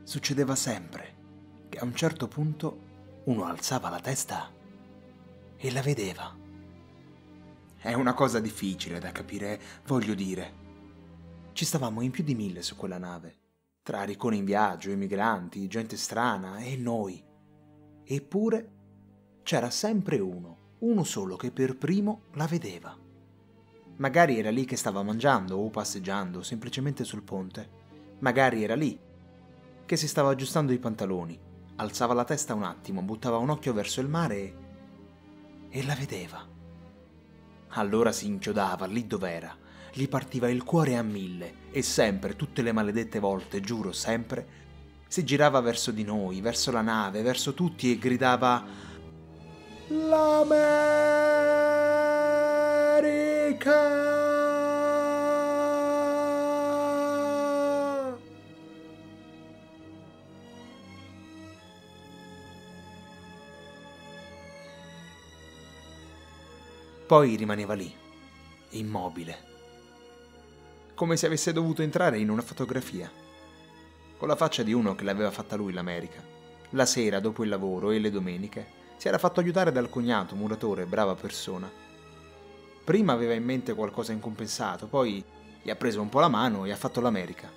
succedeva sempre che a un certo punto uno alzava la testa e la vedeva. È una cosa difficile da capire, voglio dire. Ci stavamo in più di 1000 su quella nave, tra ricconi in viaggio, emigranti, gente strana e noi. Eppure c'era sempre uno solo che per primo la vedeva. Magari era lì che stava mangiando o passeggiando, semplicemente sul ponte. Magari era lì che si stava aggiustando i pantaloni, alzava la testa un attimo, buttava un occhio verso il mare e la vedeva. Allora si inchiodava lì dov'era, gli partiva il cuore a 1000 e sempre, tutte le maledette volte, giuro sempre, si girava verso di noi, verso la nave, verso tutti e gridava: l'America! Poi rimaneva lì, immobile, come se avesse dovuto entrare in una fotografia, con la faccia di uno che l'aveva fatta lui l'America. La sera, dopo il lavoro e le domeniche, si era fatto aiutare dal cognato, muratore, brava persona. Prima aveva in mente qualcosa in compensato, poi gli ha preso un po' la mano e ha fatto l'America.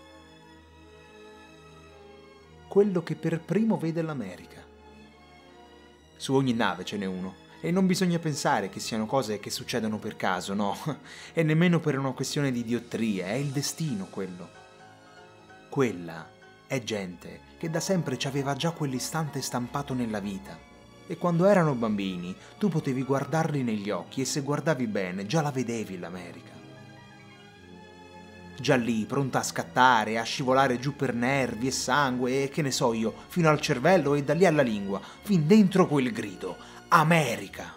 Quello che per primo vede l'America. Su ogni nave ce n'è uno. E non bisogna pensare che siano cose che succedono per caso, no, e nemmeno per una questione di diottria, è il destino quello. Quella è gente che da sempre ci aveva già quell'istante stampato nella vita, e quando erano bambini tu potevi guardarli negli occhi e se guardavi bene già la vedevi l'America. Già lì, pronta a scattare, a scivolare giù per nervi e sangue e che ne so io, fino al cervello e da lì alla lingua, fin dentro quel grido: America!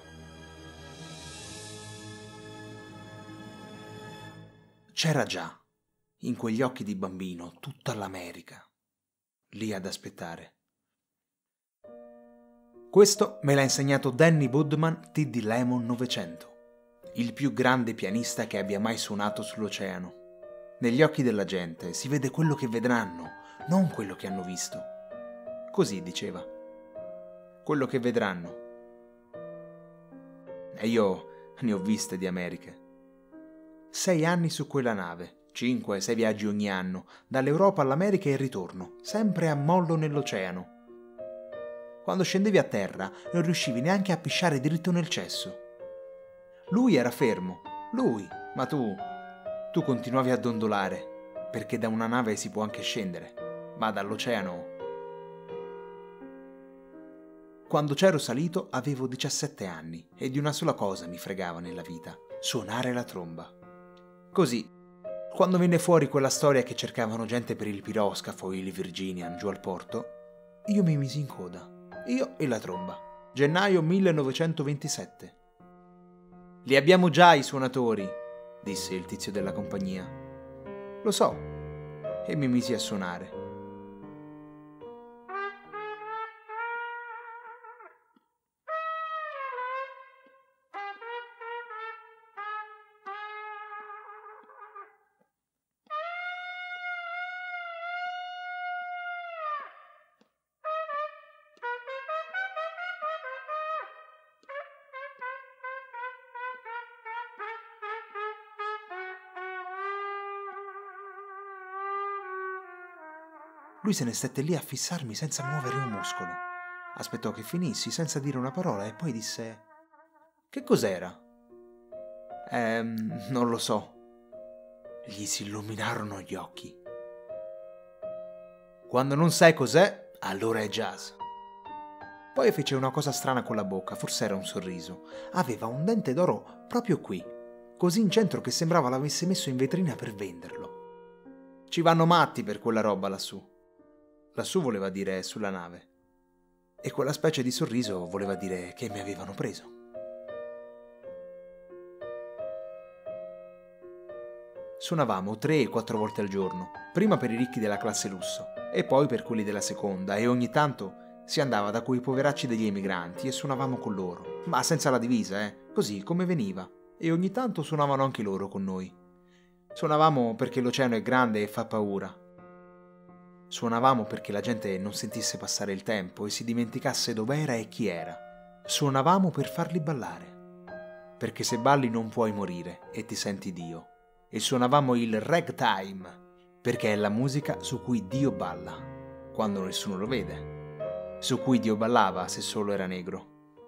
C'era già, in quegli occhi di bambino, tutta l'America, lì ad aspettare. Questo me l'ha insegnato Danny Woodman T.D. Lemon 900, il più grande pianista che abbia mai suonato sull'oceano. Negli occhi della gente si vede quello che vedranno, non quello che hanno visto. Così diceva. Quello che vedranno. E io ne ho viste di Americhe. 6 anni su quella nave, 5-6 viaggi ogni anno, dall'Europa all'America e il ritorno, sempre a mollo nell'oceano. Quando scendevi a terra non riuscivi neanche a pisciare dritto nel cesso. Lui era fermo, lui, ma tu continuavi a dondolare, perché da una nave si può anche scendere, ma dall'oceano... Quando c'ero salito avevo 17 anni e di una sola cosa mi fregava nella vita: suonare la tromba. Così, quando venne fuori quella storia che cercavano gente per il piroscafo il Virginian giù al porto, io mi misi in coda, io e la tromba. Gennaio 1927. Li abbiamo già i suonatori, disse il tizio della compagnia. Lo so, e mi misi a suonare. Lui se ne stette lì a fissarmi senza muovere un muscolo. Aspettò che finissi senza dire una parola e poi disse: «Che cos'era?» Non lo so». Gli si illuminarono gli occhi. «Quando non sai cos'è, allora è jazz». Poi fece una cosa strana con la bocca, forse era un sorriso. Aveva un dente d'oro proprio qui, così in centro che sembrava l'avesse messo in vetrina per venderlo. Ci vanno matti per quella roba lassù. Lassù voleva dire sulla nave. E quella specie di sorriso voleva dire che mi avevano preso. Suonavamo 3 o 4 volte al giorno, prima per i ricchi della classe lusso e poi per quelli della seconda, e ogni tanto si andava da quei poveracci degli emigranti e suonavamo con loro, ma senza la divisa, così come veniva, e ogni tanto suonavano anche loro con noi. Suonavamo perché l'oceano è grande e fa paura. Suonavamo perché la gente non sentisse passare il tempo e si dimenticasse dov'era e chi era. Suonavamo per farli ballare, perché se balli non puoi morire e ti senti Dio. E suonavamo il ragtime, perché è la musica su cui Dio balla, quando nessuno lo vede, su cui Dio ballava se solo era negro.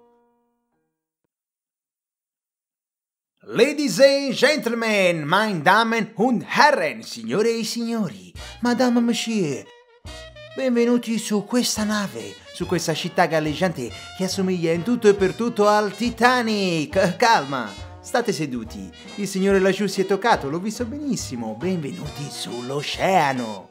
Ladies and gentlemen, meine Damen und Herren, signore e signori, Madame Monsieur, benvenuti su questa nave, su questa città galleggiante che assomiglia in tutto e per tutto al Titanic. Calma, state seduti, il signore laggiù si è toccato, l'ho visto benissimo, benvenuti sull'oceano.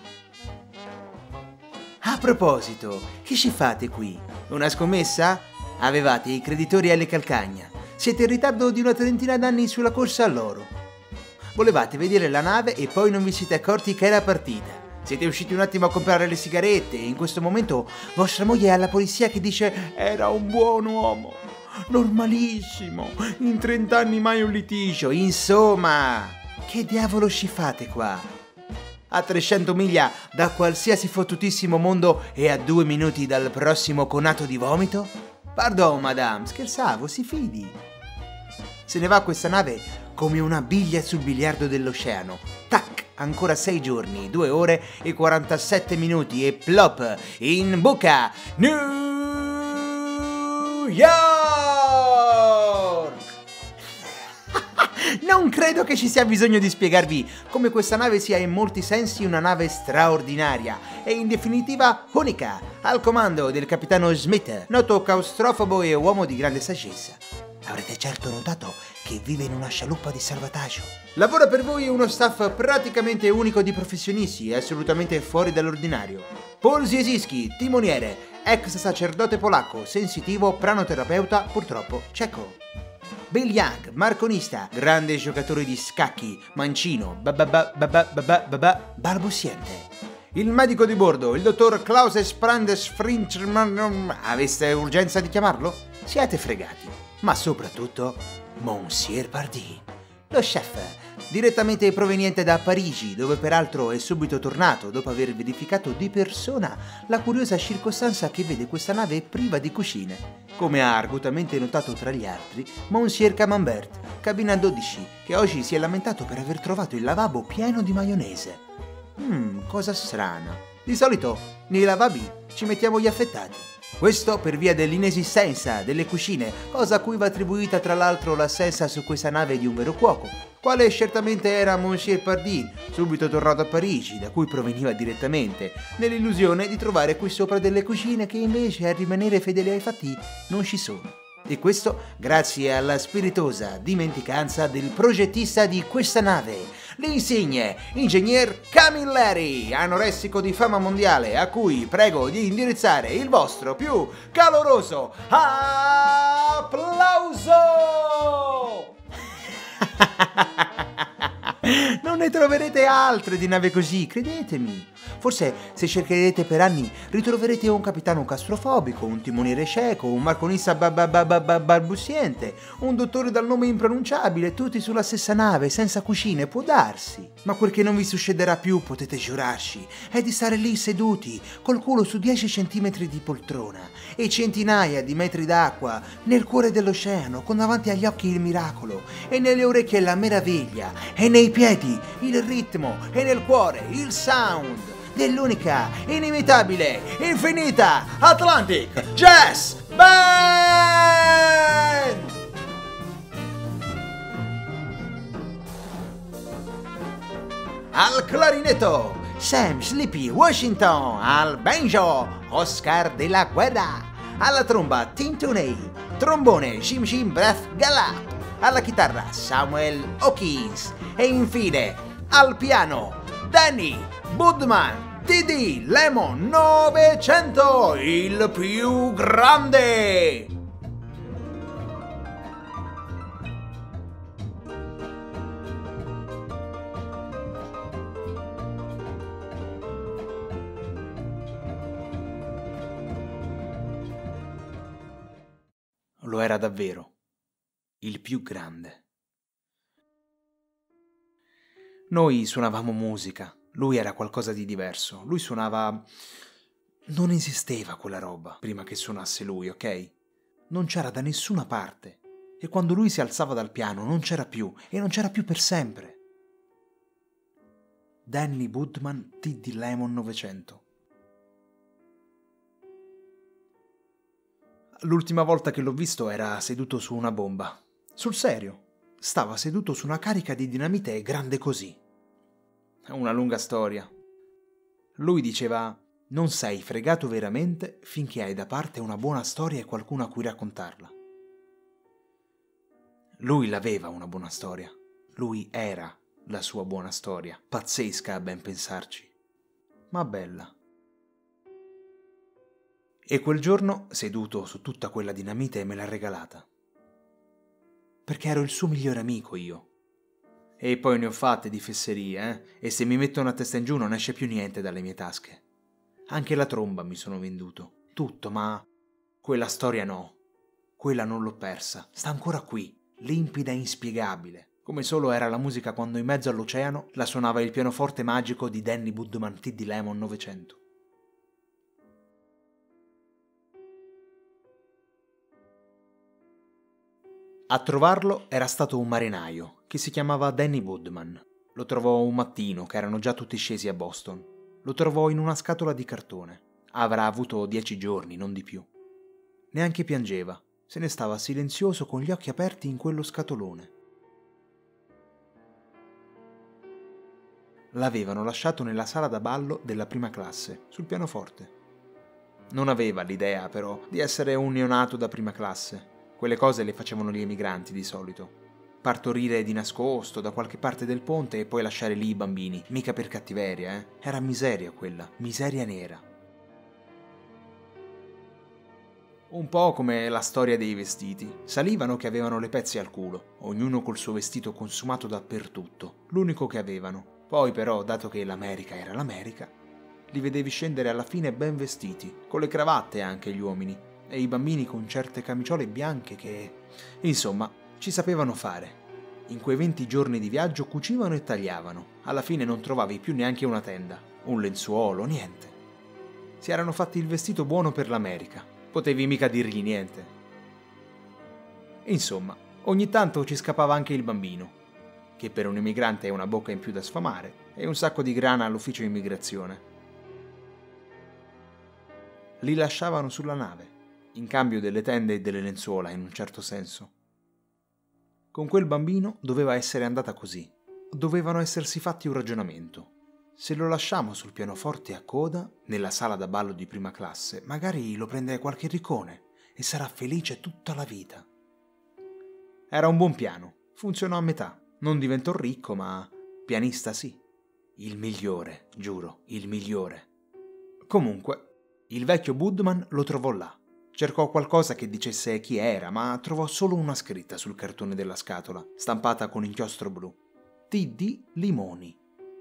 A proposito, che ci fate qui? Una scommessa? Avevate i creditori alle calcagna. Siete in ritardo di una trentina d'anni sulla corsa all'oro. Volevate vedere la nave e poi non vi siete accorti che era partita. Siete usciti un attimo a comprare le sigarette e in questo momento vostra moglie è alla polizia che dice «Era un buon uomo, normalissimo, in 30 anni mai un litigio». Insomma, che diavolo ci fate qua? A 300 miglia da qualsiasi fottutissimo mondo e a 2 minuti dal prossimo conato di vomito? Pardon, madame, scherzavo, si fidi. Se ne va questa nave come una biglia sul biliardo dell'oceano. Tac, ancora 6 giorni, 2 ore e 47 minuti e plop, in buca, New York! Non credo che ci sia bisogno di spiegarvi come questa nave sia in molti sensi una nave straordinaria e in definitiva unica, al comando del capitano Smith, noto claustrofobo e uomo di grande saggezza. Avrete certo notato che vive in una scialuppa di salvataggio. Lavora per voi uno staff praticamente unico di professionisti e assolutamente fuori dall'ordinario. Paul Ziesiski, timoniere, ex sacerdote polacco, sensitivo, pranoterapeuta, purtroppo cieco. Bill Young, marconista, grande giocatore di scacchi, mancino, balbuziente. Il medico di bordo, il dottor Klaus Sprandes Frinchman, aveste urgenza di chiamarlo? Siete fregati. Ma soprattutto, Monsieur Pardee, lo chef, direttamente proveniente da Parigi, dove peraltro è subito tornato dopo aver verificato di persona la curiosa circostanza che vede questa nave priva di cucine, come ha argutamente notato tra gli altri Monsieur Camembert, cabina 12, che oggi si è lamentato per aver trovato il lavabo pieno di maionese. Cosa strana. Di solito nei lavabili ci mettiamo gli affettati. Questo per via dell'inesistenza delle cucine, cosa a cui va attribuita tra l'altro l'assenza su questa nave di un vero cuoco, quale certamente era Monsieur Pardee, subito tornato a Parigi, da cui proveniva direttamente, nell'illusione di trovare qui sopra delle cucine che invece a rimanere fedeli ai fatti non ci sono. E questo grazie alla spiritosa dimenticanza del progettista di questa nave, l'insigne ingegner Camilleri, anoressico di fama mondiale, a cui prego di indirizzare il vostro più caloroso applauso! Non ne troverete altre di nave così, credetemi. Forse se cercherete per anni ritroverete un capitano castrofobico, un timoniere cieco, un marconista balbuziente, un dottore dal nome impronunciabile, tutti sulla stessa nave, senza cucine, può darsi. Ma quel che non vi succederà più, potete giurarci, è di stare lì seduti, col culo su 10 centimetri di poltrona e centinaia di metri d'acqua, nel cuore dell'oceano, con davanti agli occhi il miracolo, e nelle orecchie la meraviglia, e nei piedi il ritmo, e nel cuore il sound dell'unica, inimitabile, infinita Atlantic Jazz Band! Al clarinetto Sam Sleepy Washington, al banjo Oscar de la Guerra, alla tromba Tintunei, trombone Jim Jim Breath Gallup, alla chitarra Samuel Hawkins e infine al piano Danny Budman TD Lemon 900, il più grande! Lo era davvero, il più grande. Noi suonavamo musica, Lui era qualcosa di diverso. Lui suonava... Non esisteva quella roba prima che suonasse lui, ok? Non c'era da nessuna parte. E quando lui si alzava dal piano non c'era più, e non c'era più per sempre. Danny Woodman T.D. Lemon 900. L'ultima volta che l'ho visto era seduto su una bomba. Sul serio. Stava seduto su una carica di dinamite grande così. È una lunga storia. Lui diceva: non sei fregato veramente finché hai da parte una buona storia e qualcuno a cui raccontarla. Lui l'aveva una buona storia. Lui era la sua buona storia. Pazzesca a ben pensarci. Ma bella. E quel giorno, seduto su tutta quella dinamite, me l'ha regalata. Perché ero il suo migliore amico io. E poi ne ho fatte di fesserie, E se mi metto una testa in giù non esce più niente dalle mie tasche. Anche la tromba mi sono venduto. Tutto, ma quella storia no. Quella non l'ho persa. Sta ancora qui, limpida e inspiegabile. Come solo era la musica quando in mezzo all'oceano la suonava il pianoforte magico di Danny Woodman T.D. Lemon 900. A trovarlo era stato un marinaio che si chiamava Danny Woodman. Lo trovò un mattino che erano già tutti scesi a Boston. Lo trovò in una scatola di cartone. Avrà avuto 10 giorni, non di più. Neanche piangeva, se ne stava silenzioso con gli occhi aperti in quello scatolone. L'avevano lasciato nella sala da ballo della prima classe, sul pianoforte. Non aveva l'idea, però, di essere un neonato da prima classe. Quelle cose le facevano gli emigranti di solito. Partorire di nascosto da qualche parte del ponte e poi lasciare lì i bambini. Mica per cattiveria, Era miseria quella, miseria nera. Un po' come la storia dei vestiti. Salivano che avevano le pezze al culo, ognuno col suo vestito consumato dappertutto, l'unico che avevano. Poi però, dato che l'America era l'America, li vedevi scendere alla fine ben vestiti, con le cravatte anche gli uomini, e i bambini con certe camiciole bianche che... Insomma, ci sapevano fare. In quei 20 giorni di viaggio cucivano e tagliavano. Alla fine non trovavi più neanche una tenda, un lenzuolo, niente. Si erano fatti il vestito buono per l'America. Potevi mica dirgli niente. Insomma, ogni tanto ci scappava anche il bambino, che per un immigrante è una bocca in più da sfamare e un sacco di grana all'ufficio immigrazione. Li lasciavano sulla nave, in cambio delle tende e delle lenzuola, in un certo senso. Con quel bambino doveva essere andata così. Dovevano essersi fatti un ragionamento. Se lo lasciamo sul pianoforte a coda, nella sala da ballo di prima classe, magari lo prende qualche riccone e sarà felice tutta la vita. Era un buon piano, funzionò a metà. Non diventò ricco, ma pianista sì. Il migliore, giuro, il migliore. Comunque, il vecchio Woodman lo trovò là. Cercò qualcosa che dicesse chi era, ma trovò solo una scritta sul cartone della scatola, stampata con inchiostro blu. T.D. Limoni.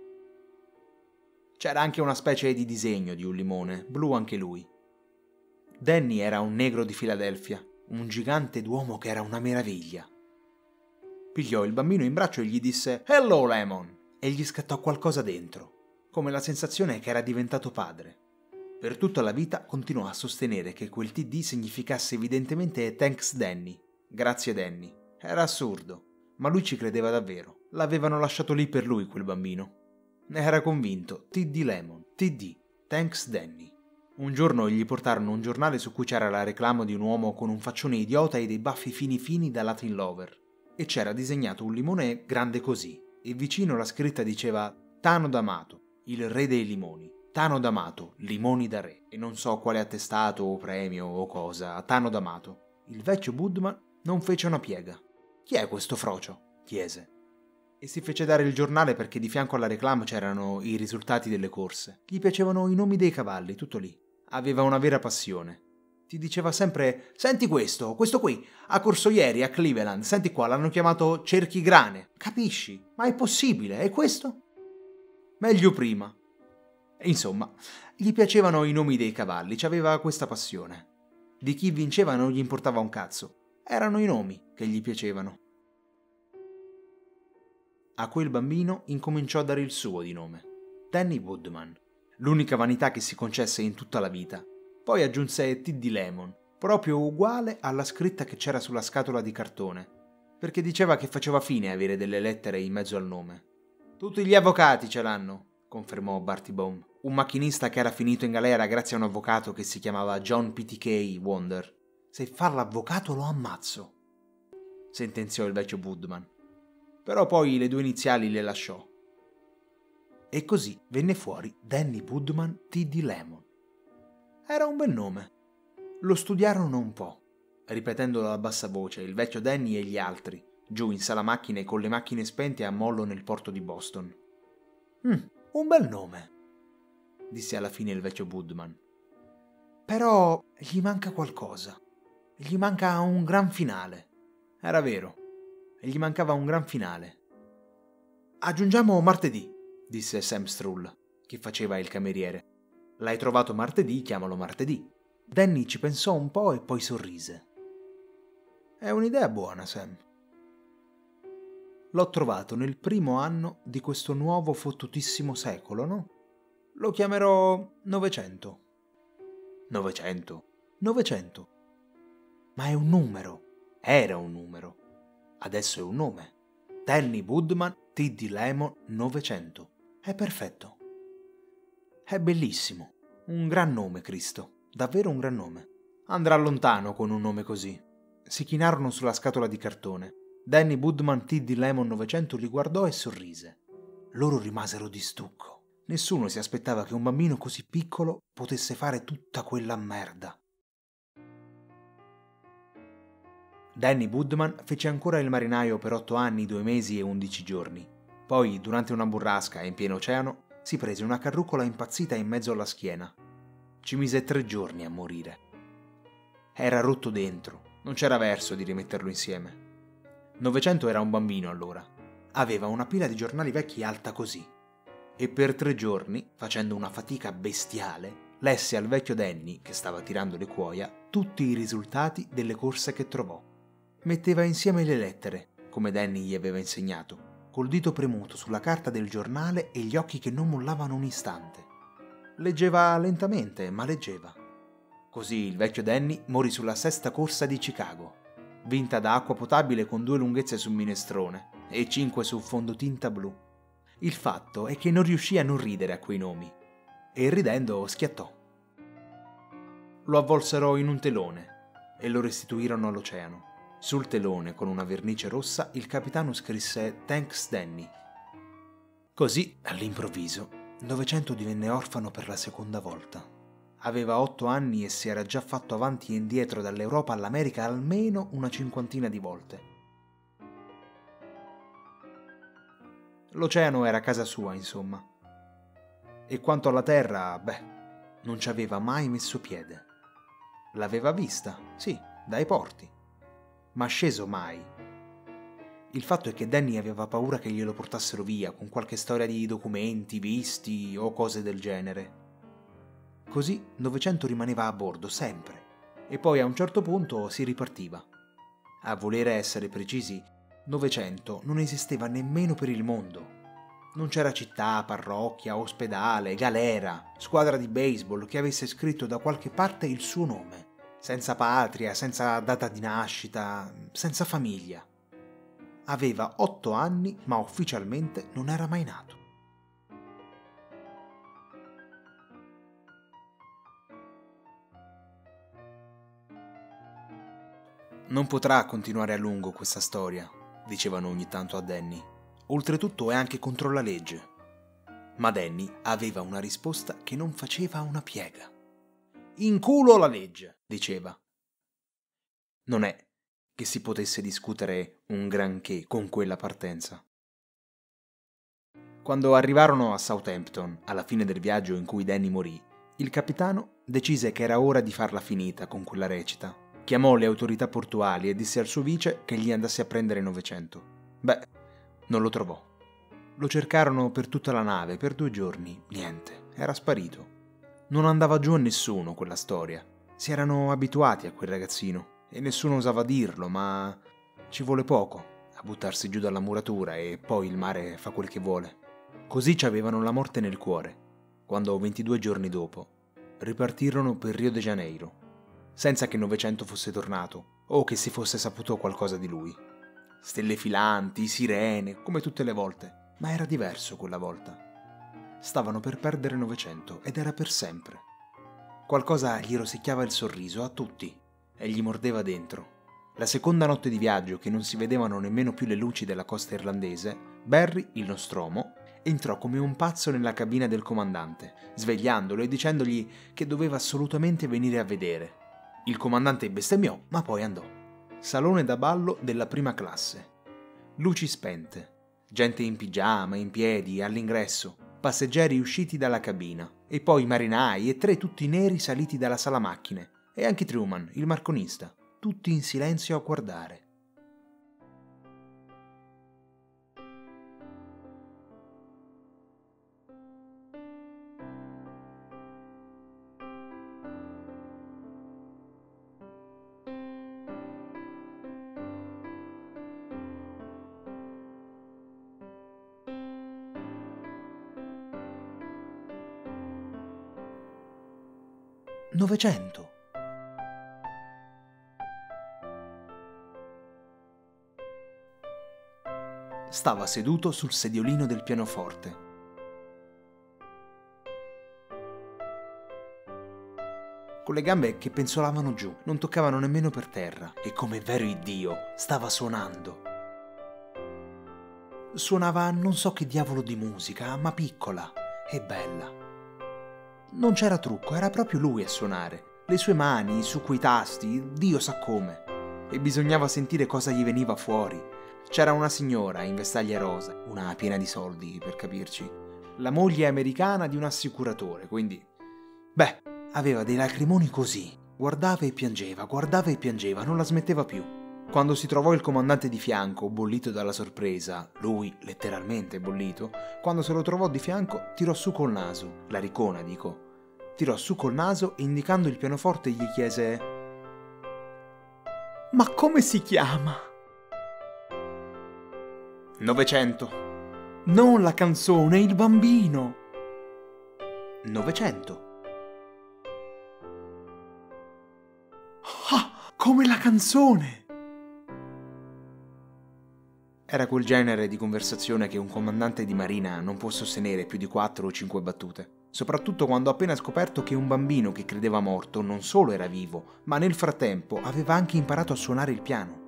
C'era anche una specie di disegno di un limone, blu anche lui. Danny era un negro di Filadelfia, un gigante d'uomo che era una meraviglia. Pigliò il bambino in braccio e gli disse «Hello, Lemon!» e gli scattò qualcosa dentro, come la sensazione che era diventato padre. Per tutta la vita continuò a sostenere che quel TD significasse evidentemente Thanks Danny, grazie Danny. Era assurdo, ma lui ci credeva davvero. L'avevano lasciato lì per lui quel bambino. Ne era convinto, TD Lemon, TD, Thanks Danny. Un giorno gli portarono un giornale su cui c'era la reclama di un uomo con un faccione idiota e dei baffi fini fini da Latin Lover. E c'era disegnato un limone grande così, e vicino la scritta diceva Tano D'Amato, il re dei limoni. Tano D'Amato, limoni da re, e non so quale attestato o premio o cosa, Tano D'Amato. Il vecchio Woodman non fece una piega. «Chi è questo frocio?» chiese. E si fece dare il giornale perché di fianco alla reclama c'erano i risultati delle corse. Gli piacevano i nomi dei cavalli, tutto lì. Aveva una vera passione. Ti diceva sempre «Senti questo qui, ha corso ieri a Cleveland, senti qua, l'hanno chiamato cerchigrane. Capisci? Ma è possibile, e questo?» Meglio prima. Insomma, gli piacevano i nomi dei cavalli, c'aveva questa passione. Di chi vinceva non gli importava un cazzo, erano i nomi che gli piacevano. A quel bambino incominciò a dare il suo di nome. Danny Woodman, l'unica vanità che si concesse in tutta la vita. Poi aggiunse T.D. Lemon, proprio uguale alla scritta che c'era sulla scatola di cartone, perché diceva che faceva fine avere delle lettere in mezzo al nome. Tutti gli avvocati ce l'hanno, confermò Barty Baum, un macchinista che era finito in galera grazie a un avvocato che si chiamava John P.T.K. Wonder. Se fa l'avvocato lo ammazzo, sentenziò il vecchio Woodman. Però poi le 2 iniziali le lasciò. E così venne fuori Danny Woodman T.D. Lemon. Era un bel nome. Lo studiarono un po', ripetendolo a bassa voce, il vecchio Danny e gli altri, giù in sala macchine con le macchine spente a mollo nel porto di Boston. Un bel nome, disse alla fine il vecchio Woodman. Però gli manca qualcosa. Gli manca un gran finale. Era vero, gli mancava un gran finale. Aggiungiamo martedì, disse Sam Strull, che faceva il cameriere. L'hai trovato martedì, chiamalo martedì. Danny ci pensò un po' e poi sorrise. È un'idea buona, Sam. L'ho trovato nel primo anno di questo nuovo fottutissimo secolo, no? Lo chiamerò Novecento. Novecento. Ma è un numero. Era un numero. Adesso è un nome. Danny Woodman T.D. Lemon 900. È perfetto. È bellissimo. Un gran nome, Cristo. Davvero un gran nome. Andrà lontano con un nome così. Si chinarono sulla scatola di cartone. Danny Woodman T.D. Lemon 900 li guardò e sorrise. Loro rimasero di stucco. Nessuno si aspettava che un bambino così piccolo potesse fare tutta quella merda. Danny Woodman fece ancora il marinaio per 8 anni, 2 mesi e 11 giorni. Poi, durante una burrasca in pieno oceano, si prese una carrucola impazzita in mezzo alla schiena. Ci mise 3 giorni a morire. Era rotto dentro, non c'era verso di rimetterlo insieme. 900 era un bambino allora. Aveva una pila di giornali vecchi alta così. E per 3 giorni, facendo una fatica bestiale, lesse al vecchio Danny, che stava tirando le cuoia, tutti i risultati delle corse che trovò. Metteva insieme le lettere, come Danny gli aveva insegnato, col dito premuto sulla carta del giornale e gli occhi che non mollavano un istante. Leggeva lentamente, ma leggeva. Così il vecchio Danny morì sulla 6ª corsa di Chicago, vinta da acqua potabile con 2 lunghezze su minestrone e 5 su fondotinta blu. Il fatto è che non riuscì a non ridere a quei nomi, e ridendo schiattò. Lo avvolsero in un telone e lo restituirono all'oceano. Sul telone, con una vernice rossa, il capitano scrisse «Thanks, Danny». Così, all'improvviso, 900 divenne orfano per la 2ª volta. Aveva 8 anni e si era già fatto avanti e indietro dall'Europa all'America almeno una 50ina di volte. L'oceano era casa sua, insomma. E quanto alla terra, non ci aveva mai messo piede. L'aveva vista, sì, dai porti, ma sceso mai. Il fatto è che Danny aveva paura che glielo portassero via con qualche storia di documenti, visti o cose del genere. Così 900 rimaneva a bordo sempre e poi a un certo punto si ripartiva. A volere essere precisi, 900 non esisteva nemmeno per il mondo. Non c'era città, parrocchia, ospedale, galera, squadra di baseball che avesse scritto da qualche parte il suo nome. Senza patria, senza data di nascita, senza famiglia. Aveva 8 anni, ma ufficialmente non era mai nato. Non potrà continuare a lungo questa storia, dicevano ogni tanto a Danny. Oltretutto è anche contro la legge. Ma Danny aveva una risposta che non faceva una piega. In culo la legge, diceva. Non è che si potesse discutere un granché con quella partenza. Quando arrivarono a Southampton, alla fine del viaggio in cui Danny morì, il capitano decise che era ora di farla finita con quella recita. Chiamò le autorità portuali e disse al suo vice che gli andasse a prendere 900. Non lo trovò. Lo cercarono per tutta la nave, per 2 giorni, niente, era sparito. Non andava giù a nessuno quella storia. Si erano abituati a quel ragazzino e nessuno osava dirlo, ma ci vuole poco a buttarsi giù dalla muratura e poi il mare fa quel che vuole. Così ci avevano la morte nel cuore, quando 22 giorni dopo ripartirono per Rio de Janeiro, senza che Novecento fosse tornato o che si fosse saputo qualcosa di lui. Stelle filanti, sirene, come tutte le volte, ma era diverso quella volta. Stavano per perdere Novecento ed era per sempre. Qualcosa gli rosicchiava il sorriso a tutti e gli mordeva dentro. La seconda notte di viaggio, che non si vedevano nemmeno più le luci della costa irlandese, Barry, il nostromo, entrò come un pazzo nella cabina del comandante, svegliandolo e dicendogli che doveva assolutamente venire a vedere. Il comandante bestemmiò, ma poi andò. Salone da ballo della prima classe. Luci spente, gente in pigiama, in piedi, all'ingresso, passeggeri usciti dalla cabina, e poi marinai e 3 tutti neri saliti dalla sala macchine, e anche Truman, il marconista, tutti in silenzio a guardare. Novecento. Stava seduto sul sediolino del pianoforte. Con le gambe che penzolavano giù, non toccavano nemmeno per terra, e come vero Iddio stava suonando. Suonava non so che diavolo di musica, ma piccola e bella. Non c'era trucco, era proprio lui a suonare. Le sue mani su quei tasti, Dio sa come. E bisognava sentire cosa gli veniva fuori. C'era una signora in vestaglia rosa, una piena di soldi per capirci, la moglie americana di un assicuratore, quindi... Beh, aveva dei lacrimoni così. Guardava e piangeva, non la smetteva più. Quando si trovò il comandante di fianco, bollito dalla sorpresa, lui letteralmente bollito, quando se lo trovò di fianco tirò su col naso, la ricona dico, tirò su col naso e indicando il pianoforte gli chiese: «Ma come si chiama?» «Novecento». «Non la canzone, il bambino». «Novecento». «Ah, come la canzone!» Era quel genere di conversazione che un comandante di marina non può sostenere più di 4 o 5 battute, soprattutto quando ha appena scoperto che un bambino che credeva morto non solo era vivo, ma nel frattempo aveva anche imparato a suonare il piano.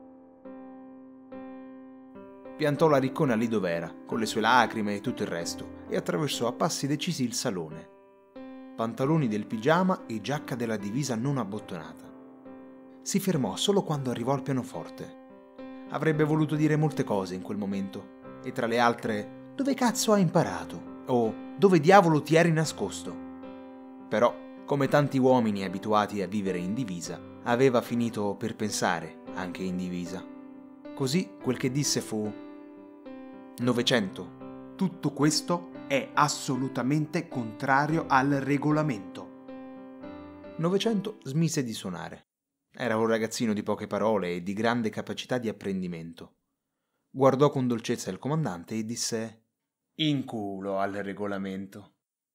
Piantò la riccona lì dov'era, con le sue lacrime e tutto il resto, e attraversò a passi decisi il salone. Pantaloni del pigiama e giacca della divisa non abbottonata. Si fermò solo quando arrivò al pianoforte. Avrebbe voluto dire molte cose in quel momento, e tra le altre, dove cazzo hai imparato? O dove diavolo ti eri nascosto? Però, come tanti uomini abituati a vivere in divisa, aveva finito per pensare anche in divisa. Così quel che disse fu: «Novecento, tutto questo è assolutamente contrario al regolamento». Novecento smise di suonare. Era un ragazzino di poche parole e di grande capacità di apprendimento. Guardò con dolcezza il comandante e disse: «In culo al regolamento».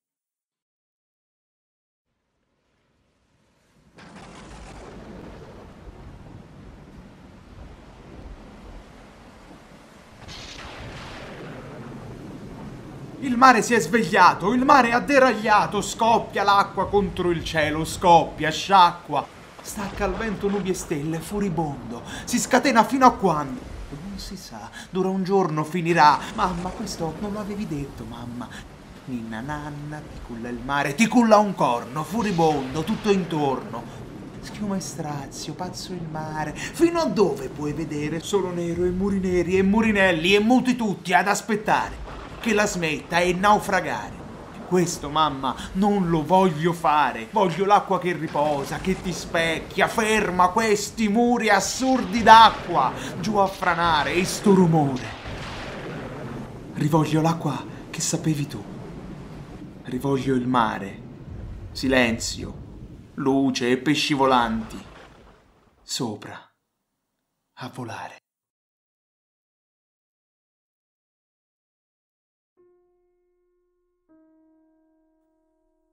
Il mare si è svegliato, il mare ha deragliato, scoppia l'acqua contro il cielo, scoppia, sciacqua. Stacca al vento nubi e stelle, furibondo, si scatena fino a quando? Non si sa, dura un giorno, finirà. Mamma, questo non l'avevi detto, mamma. Ninna nanna, ti culla il mare, ti culla un corno, furibondo, tutto intorno. Schiuma e strazio, pazzo il mare, fino a dove puoi vedere? Solo nero e muri neri e murinelli e muti tutti ad aspettare che la smetta e naufragare. Questo, mamma, non lo voglio fare. Voglio l'acqua che riposa, che ti specchia, ferma questi muri assurdi d'acqua, giù a franare e sto rumore. Rivoglio l'acqua che sapevi tu. Rivoglio il mare, silenzio, luce e pesci volanti. Sopra, a volare.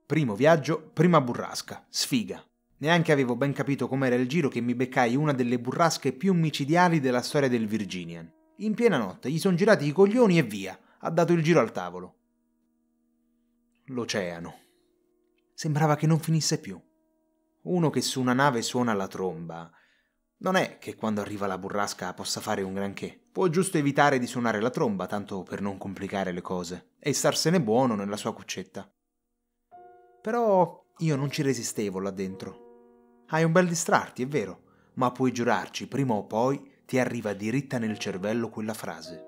Primo viaggio, prima burrasca, sfiga. Neanche avevo ben capito com'era il giro che mi beccai una delle burrasche più micidiali della storia del Virginian. In piena notte gli son girati i coglioni e via, ha dato il giro al tavolo. L'oceano. Sembrava che non finisse più. Uno che su una nave suona la tromba. Non è che quando arriva la burrasca possa fare un granché. Può giusto evitare di suonare la tromba, tanto per non complicare le cose, e starsene buono nella sua cuccetta. Però io non ci resistevo là dentro. Hai un bel distrarti, è vero, ma puoi giurarci, prima o poi ti arriva diritta nel cervello quella frase.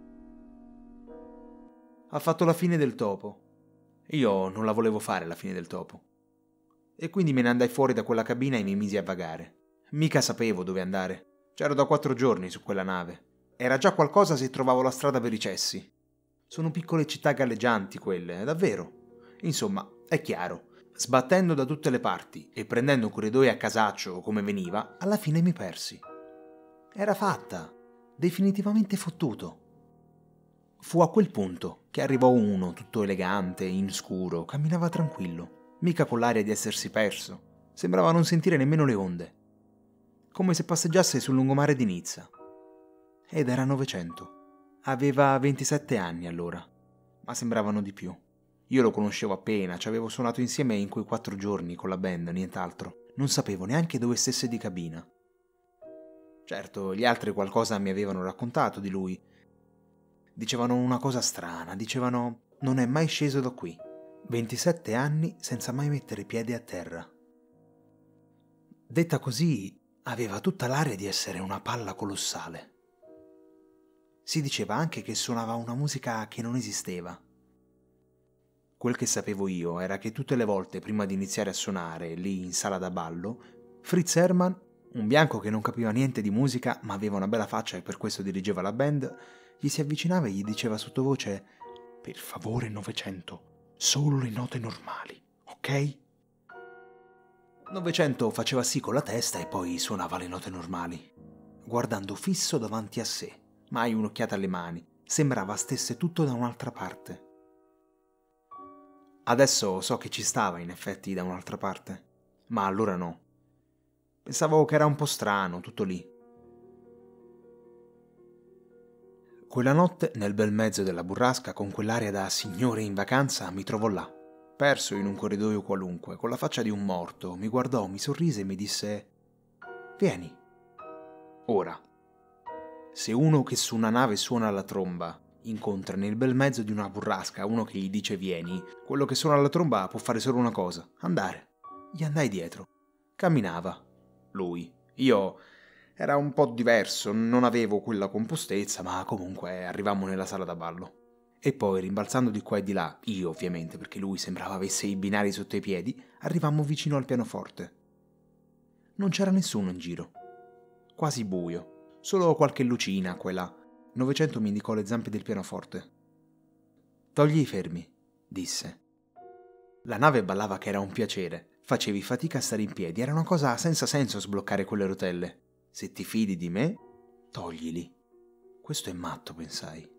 Ha fatto la fine del topo. Io non la volevo fare la fine del topo. E quindi me ne andai fuori da quella cabina e mi misi a vagare. Mica sapevo dove andare. C'ero da 4 giorni su quella nave. Era già qualcosa se trovavo la strada per i cessi. Sono piccole città galleggianti quelle, davvero. Insomma, è chiaro. Sbattendo da tutte le parti e prendendo corridoi a casaccio come veniva, alla fine mi persi. Era fatta, definitivamente fottuto. Fu a quel punto che arrivò uno, tutto elegante, in scuro, camminava tranquillo, mica con l'aria di essersi perso. Sembrava non sentire nemmeno le onde, come se passeggiasse sul lungomare di Nizza. Ed era 900. Aveva 27 anni allora, ma sembravano di più. Io lo conoscevo appena, ci avevo suonato insieme in quei 4 giorni con la band, nient'altro. Non sapevo neanche dove stesse di cabina. Certo, gli altri qualcosa mi avevano raccontato di lui. Dicevano una cosa strana, dicevano non è mai sceso da qui. 27 anni senza mai mettere piede a terra. Detta così, aveva tutta l'aria di essere una palla colossale. Si diceva anche che suonava una musica che non esisteva. Quel che sapevo io era che tutte le volte prima di iniziare a suonare, lì in sala da ballo, Fritz Hermann, un bianco che non capiva niente di musica ma aveva una bella faccia e per questo dirigeva la band, gli si avvicinava e gli diceva sottovoce: «Per favore 900, solo le note normali, ok?» 900 faceva sì con la testa e poi suonava le note normali, guardando fisso davanti a sé, mai un'occhiata alle mani, sembrava stesse tutto da un'altra parte. Adesso so che ci stava in effetti da un'altra parte, ma allora no. Pensavo che era un po' strano, tutto lì. Quella notte, nel bel mezzo della burrasca, con quell'aria da signore in vacanza, mi trovò là, perso in un corridoio qualunque, con la faccia di un morto, mi guardò, mi sorrise e mi disse: «Vieni». Ora, se uno che su una nave suona la tromba incontra nel bel mezzo di una burrasca uno che gli dice vieni, quello che suona la tromba può fare solo una cosa: andare. Gli andai dietro. Camminava. Lui. Io era un po' diverso, non avevo quella compostezza, ma comunque arrivammo nella sala da ballo. E poi, rimbalzando di qua e di là, io ovviamente, perché lui sembrava avesse i binari sotto i piedi, arrivammo vicino al pianoforte. Non c'era nessuno in giro. Quasi buio. Solo qualche lucina, quella. 900 mi indicò le zampe del pianoforte. «Togli i fermi», disse. La nave ballava che era un piacere. Facevi fatica a stare in piedi, era una cosa senza senso sbloccare quelle rotelle. Se ti fidi di me, toglili. Questo è matto, pensai.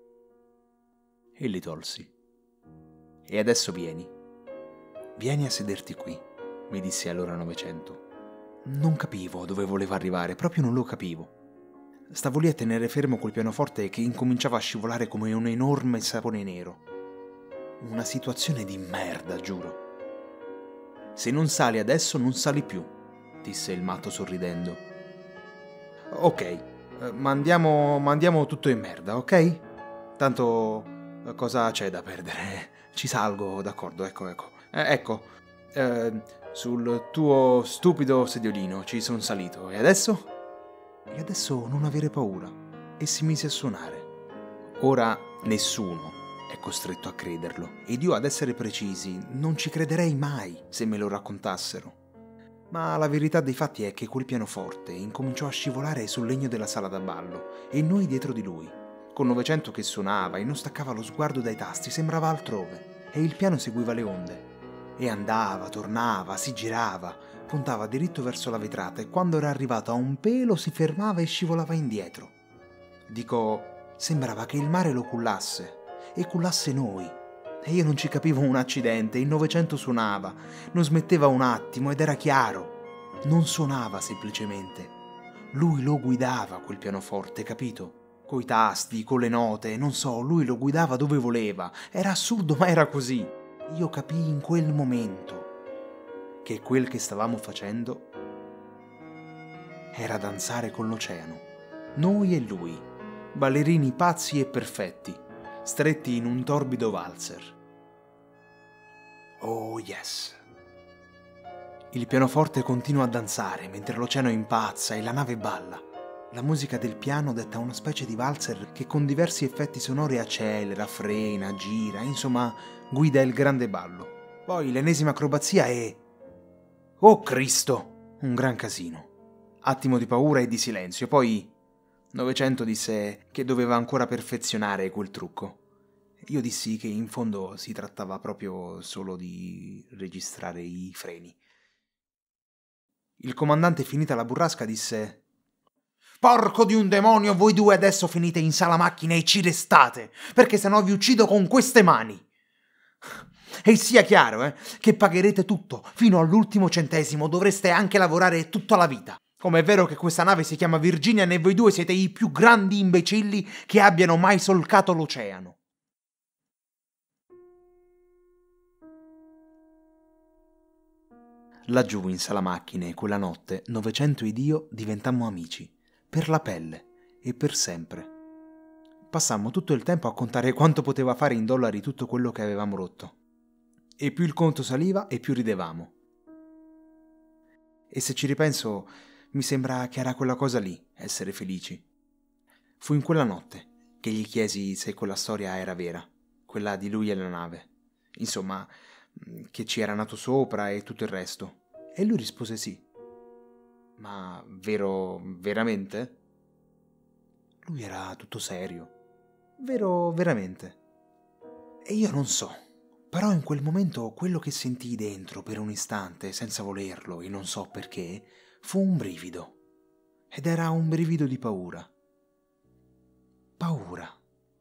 E li tolsi. E adesso vieni. Vieni a sederti qui, mi disse allora 900. Non capivo dove voleva arrivare, proprio non lo capivo. Stavo lì a tenere fermo quel pianoforte che incominciava a scivolare come un enorme sapone nero. Una situazione di merda, giuro. «Se non sali adesso, non sali più», disse il matto sorridendo. «Ok, mandiamo tutto in merda, ok? Tanto cosa c'è da perdere? Ci salgo, d'accordo, ecco. Sul tuo stupido sediolino ci sono salito. E adesso?» E adesso non avere paura, e si mise a suonare. Ora nessuno è costretto a crederlo, ed io, ad essere precisi, non ci crederei mai se me lo raccontassero. Ma la verità dei fatti è che quel pianoforte incominciò a scivolare sul legno della sala da ballo, e noi dietro di lui, con 900 che suonava e non staccava lo sguardo dai tasti, sembrava altrove, e il piano seguiva le onde. E andava, tornava, si girava, puntava diritto verso la vetrata e quando era arrivato a un pelo si fermava e scivolava indietro. Dico, sembrava che il mare lo cullasse e cullasse noi, E io non ci capivo un accidente, il Novecento suonava, non smetteva un attimo ed era chiaro. Non suonava semplicemente. Lui lo guidava quel pianoforte, capito? Coi tasti, con le note, non so, lui lo guidava dove voleva. Era assurdo, ma era così. Io capii in quel momento che quel che stavamo facendo era danzare con l'oceano. Noi e lui, ballerini pazzi e perfetti, stretti in un torbido valzer. Oh yes. Il pianoforte continua a danzare mentre l'oceano impazza e la nave balla. La musica del piano detta una specie di valzer che con diversi effetti sonori accelera, frena, gira, insomma, guida il grande ballo. Poi l'ennesima acrobazia e... Oh Cristo! Un gran casino. Attimo di paura e di silenzio, poi Novecento disse che doveva ancora perfezionare quel trucco. Io dissi che in fondo si trattava proprio solo di registrare i freni. Il comandante, finita la burrasca, disse: «Porco di un demonio, voi due adesso finite in sala macchine e ci restate, perché sennò vi uccido con queste mani. E sia chiaro, che pagherete tutto, fino all'ultimo centesimo, dovreste anche lavorare tutta la vita. Com'è vero che questa nave si chiama Virginia e voi due siete i più grandi imbecilli che abbiano mai solcato l'oceano». Laggiù in sala macchine, quella notte, Novecento ed io diventammo amici, per la pelle e per sempre. Passammo tutto il tempo a contare quanto poteva fare in dollari tutto quello che avevamo rotto. E più il conto saliva e più ridevamo. E se ci ripenso, mi sembra che era quella cosa lì, essere felici. Fu in quella notte che gli chiesi se quella storia era vera, quella di lui e la nave. Insomma, che ci era nato sopra e tutto il resto. E lui rispose sì. Ma vero, veramente? Lui era tutto serio. Vero, veramente. E io non so, però in quel momento quello che sentii dentro per un istante, senza volerlo e non so perché, fu un brivido. Ed era un brivido di paura. Paura.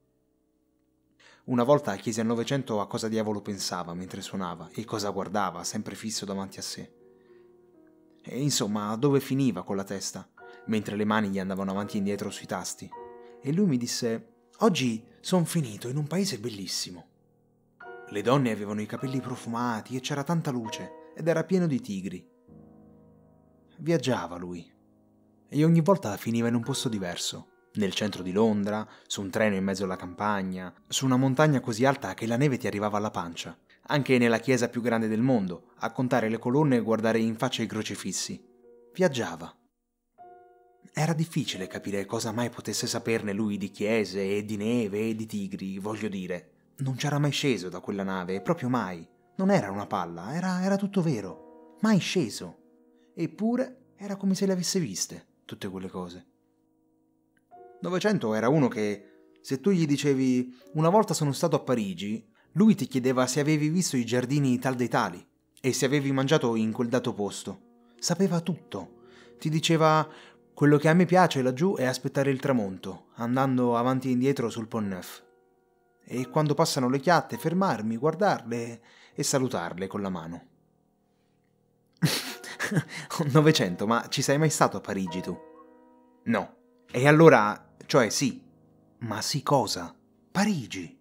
Una volta chiesi al Novecento a cosa diavolo pensava mentre suonava e cosa guardava, sempre fisso davanti a sé. E insomma, dove finiva con la testa, mentre le mani gli andavano avanti e indietro sui tasti. E lui mi disse: «Oggi son finito in un paese bellissimo. Le donne avevano i capelli profumati e c'era tanta luce ed era pieno di tigri». Viaggiava lui e ogni volta finiva in un posto diverso. Nel centro di Londra, su un treno in mezzo alla campagna, su una montagna così alta che la neve ti arrivava alla pancia, anche nella chiesa più grande del mondo, a contare le colonne e guardare in faccia i crocifissi. Viaggiava. Era difficile capire cosa mai potesse saperne lui di chiese e di neve e di tigri, voglio dire. Non c'era mai sceso da quella nave, proprio mai. Non era una palla, era tutto vero. Mai sceso. Eppure era come se le avesse viste, tutte quelle cose. Novecento era uno che, se tu gli dicevi «una volta sono stato a Parigi», lui ti chiedeva se avevi visto i giardini tal dei tali e se avevi mangiato in quel dato posto. Sapeva tutto. Ti diceva «quello che a me piace laggiù è aspettare il tramonto, andando avanti e indietro sul Pont Neuf. E quando passano le chiatte fermarmi, guardarle e salutarle con la mano». Novecento, ma ci sei mai stato a Parigi tu? No. E allora... Cioè sì, ma sì cosa? Parigi.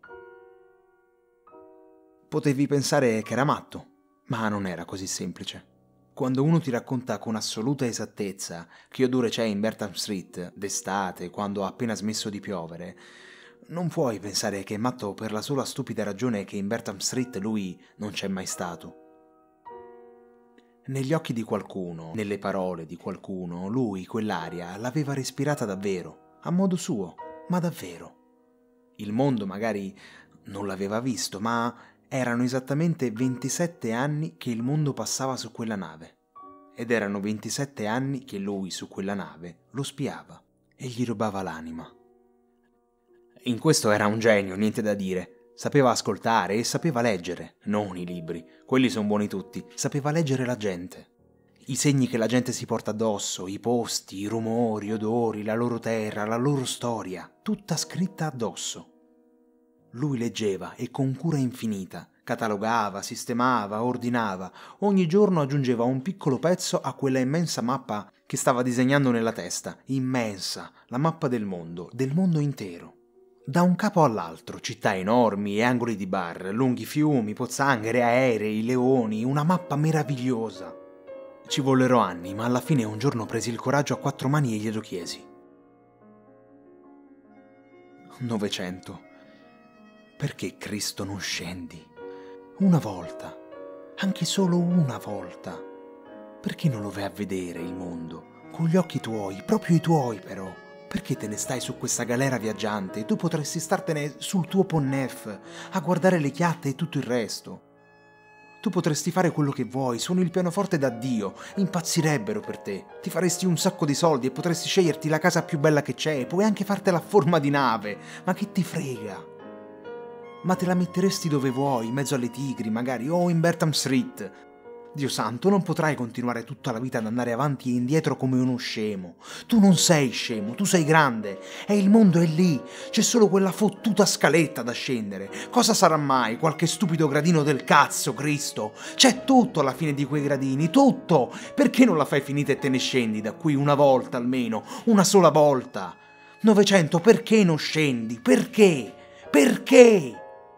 Potevi pensare che era matto, ma non era così semplice. Quando uno ti racconta con assoluta esattezza che odore c'è in Bertram Street d'estate, quando ha appena smesso di piovere, non puoi pensare che è matto per la sola stupida ragione che in Bertram Street lui non c'è mai stato. Negli occhi di qualcuno, nelle parole di qualcuno, lui quell'aria l'aveva respirata davvero. A modo suo, ma davvero. Il mondo magari non l'aveva visto, ma erano esattamente 27 anni che il mondo passava su quella nave. Ed erano 27 anni che lui su quella nave lo spiava e gli rubava l'anima. In questo era un genio, niente da dire. Sapeva ascoltare e sapeva leggere, non i libri, quelli sono buoni tutti, sapeva leggere la gente. I segni che la gente si porta addosso, i posti, i rumori, odori, la loro terra, la loro storia, tutta scritta addosso. Lui leggeva e con cura infinita catalogava, sistemava, ordinava, ogni giorno aggiungeva un piccolo pezzo a quella immensa mappa che stava disegnando nella testa, immensa, la mappa del mondo intero. Da un capo all'altro, città enormi e angoli di bar, lunghi fiumi, pozzanghere, aerei, leoni, una mappa meravigliosa. Ci vollero anni, ma alla fine un giorno presi il coraggio a 4 mani e glielo chiesi. 900. Perché Cristo non scendi? Una volta, anche solo una volta. Perché non lo vai a vedere il mondo? Con gli occhi tuoi, proprio i tuoi però. Perché te ne stai su questa galera viaggiante? Tu potresti startene sul tuo Ponnef, a guardare le chiatte e tutto il resto. Tu potresti fare quello che vuoi, suoni il pianoforte da Dio, impazzirebbero per te. Ti faresti un sacco di soldi e potresti sceglierti la casa più bella che c'è, puoi anche fartela a forma di nave. Ma che ti frega? Ma te la metteresti dove vuoi, in mezzo alle tigri, magari, o in Bertram Street. Dio santo, non potrai continuare tutta la vita ad andare avanti e indietro come uno scemo. Tu non sei scemo, tu sei grande. E il mondo è lì. C'è solo quella fottuta scaletta da scendere. Cosa sarà mai? Qualche stupido gradino del cazzo, Cristo? C'è tutto alla fine di quei gradini, tutto. Perché non la fai finita e te ne scendi da qui una volta almeno, una sola volta? 900, perché non scendi? Perché? Perché?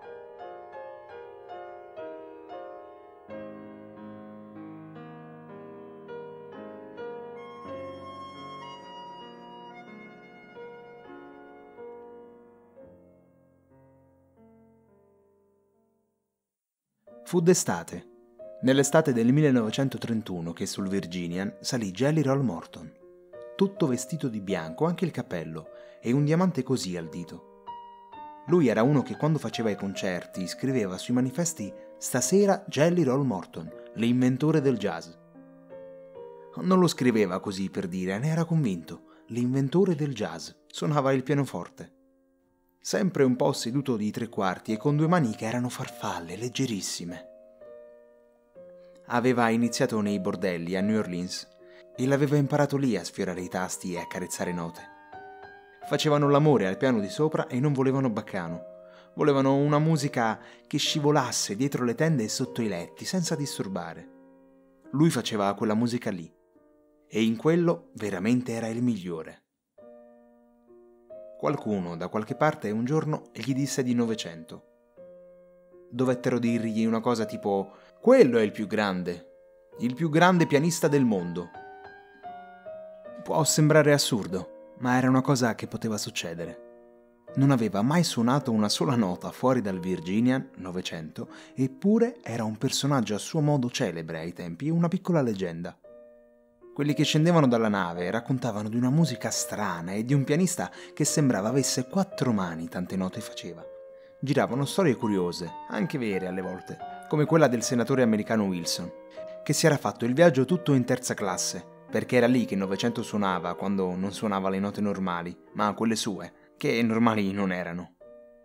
Fu d'estate, nell'estate del 1931 che sul Virginian salì Jelly Roll Morton, tutto vestito di bianco, anche il cappello, e un diamante così al dito. Lui era uno che quando faceva i concerti scriveva sui manifesti «Stasera Jelly Roll Morton, l'inventore del jazz». Non lo scriveva così per dire, ne era convinto, l'inventore del jazz, suonava il pianoforte. Sempre un po' seduto di 3/4 e con 2 mani che erano farfalle, leggerissime. Aveva iniziato nei bordelli a New Orleans e l'aveva imparato lì a sfiorare i tasti e a carezzare note. Facevano l'amore al piano di sopra e non volevano baccano. Volevano una musica che scivolasse dietro le tende e sotto i letti, senza disturbare. Lui faceva quella musica lì e in quello veramente era il migliore. Qualcuno da qualche parte un giorno gli disse di 900. Dovettero dirgli una cosa tipo «Quello è il più grande pianista del mondo». Può sembrare assurdo, ma era una cosa che poteva succedere. Non aveva mai suonato una sola nota fuori dal Virginian 900, eppure era un personaggio a suo modo celebre ai tempi, una piccola leggenda. Quelli che scendevano dalla nave raccontavano di una musica strana e di un pianista che sembrava avesse 4 mani, tante note faceva. Giravano storie curiose, anche vere alle volte, come quella del senatore americano Wilson, che si era fatto il viaggio tutto in 3ª classe, perché era lì che 900 suonava quando non suonava le note normali, ma quelle sue, che normali non erano.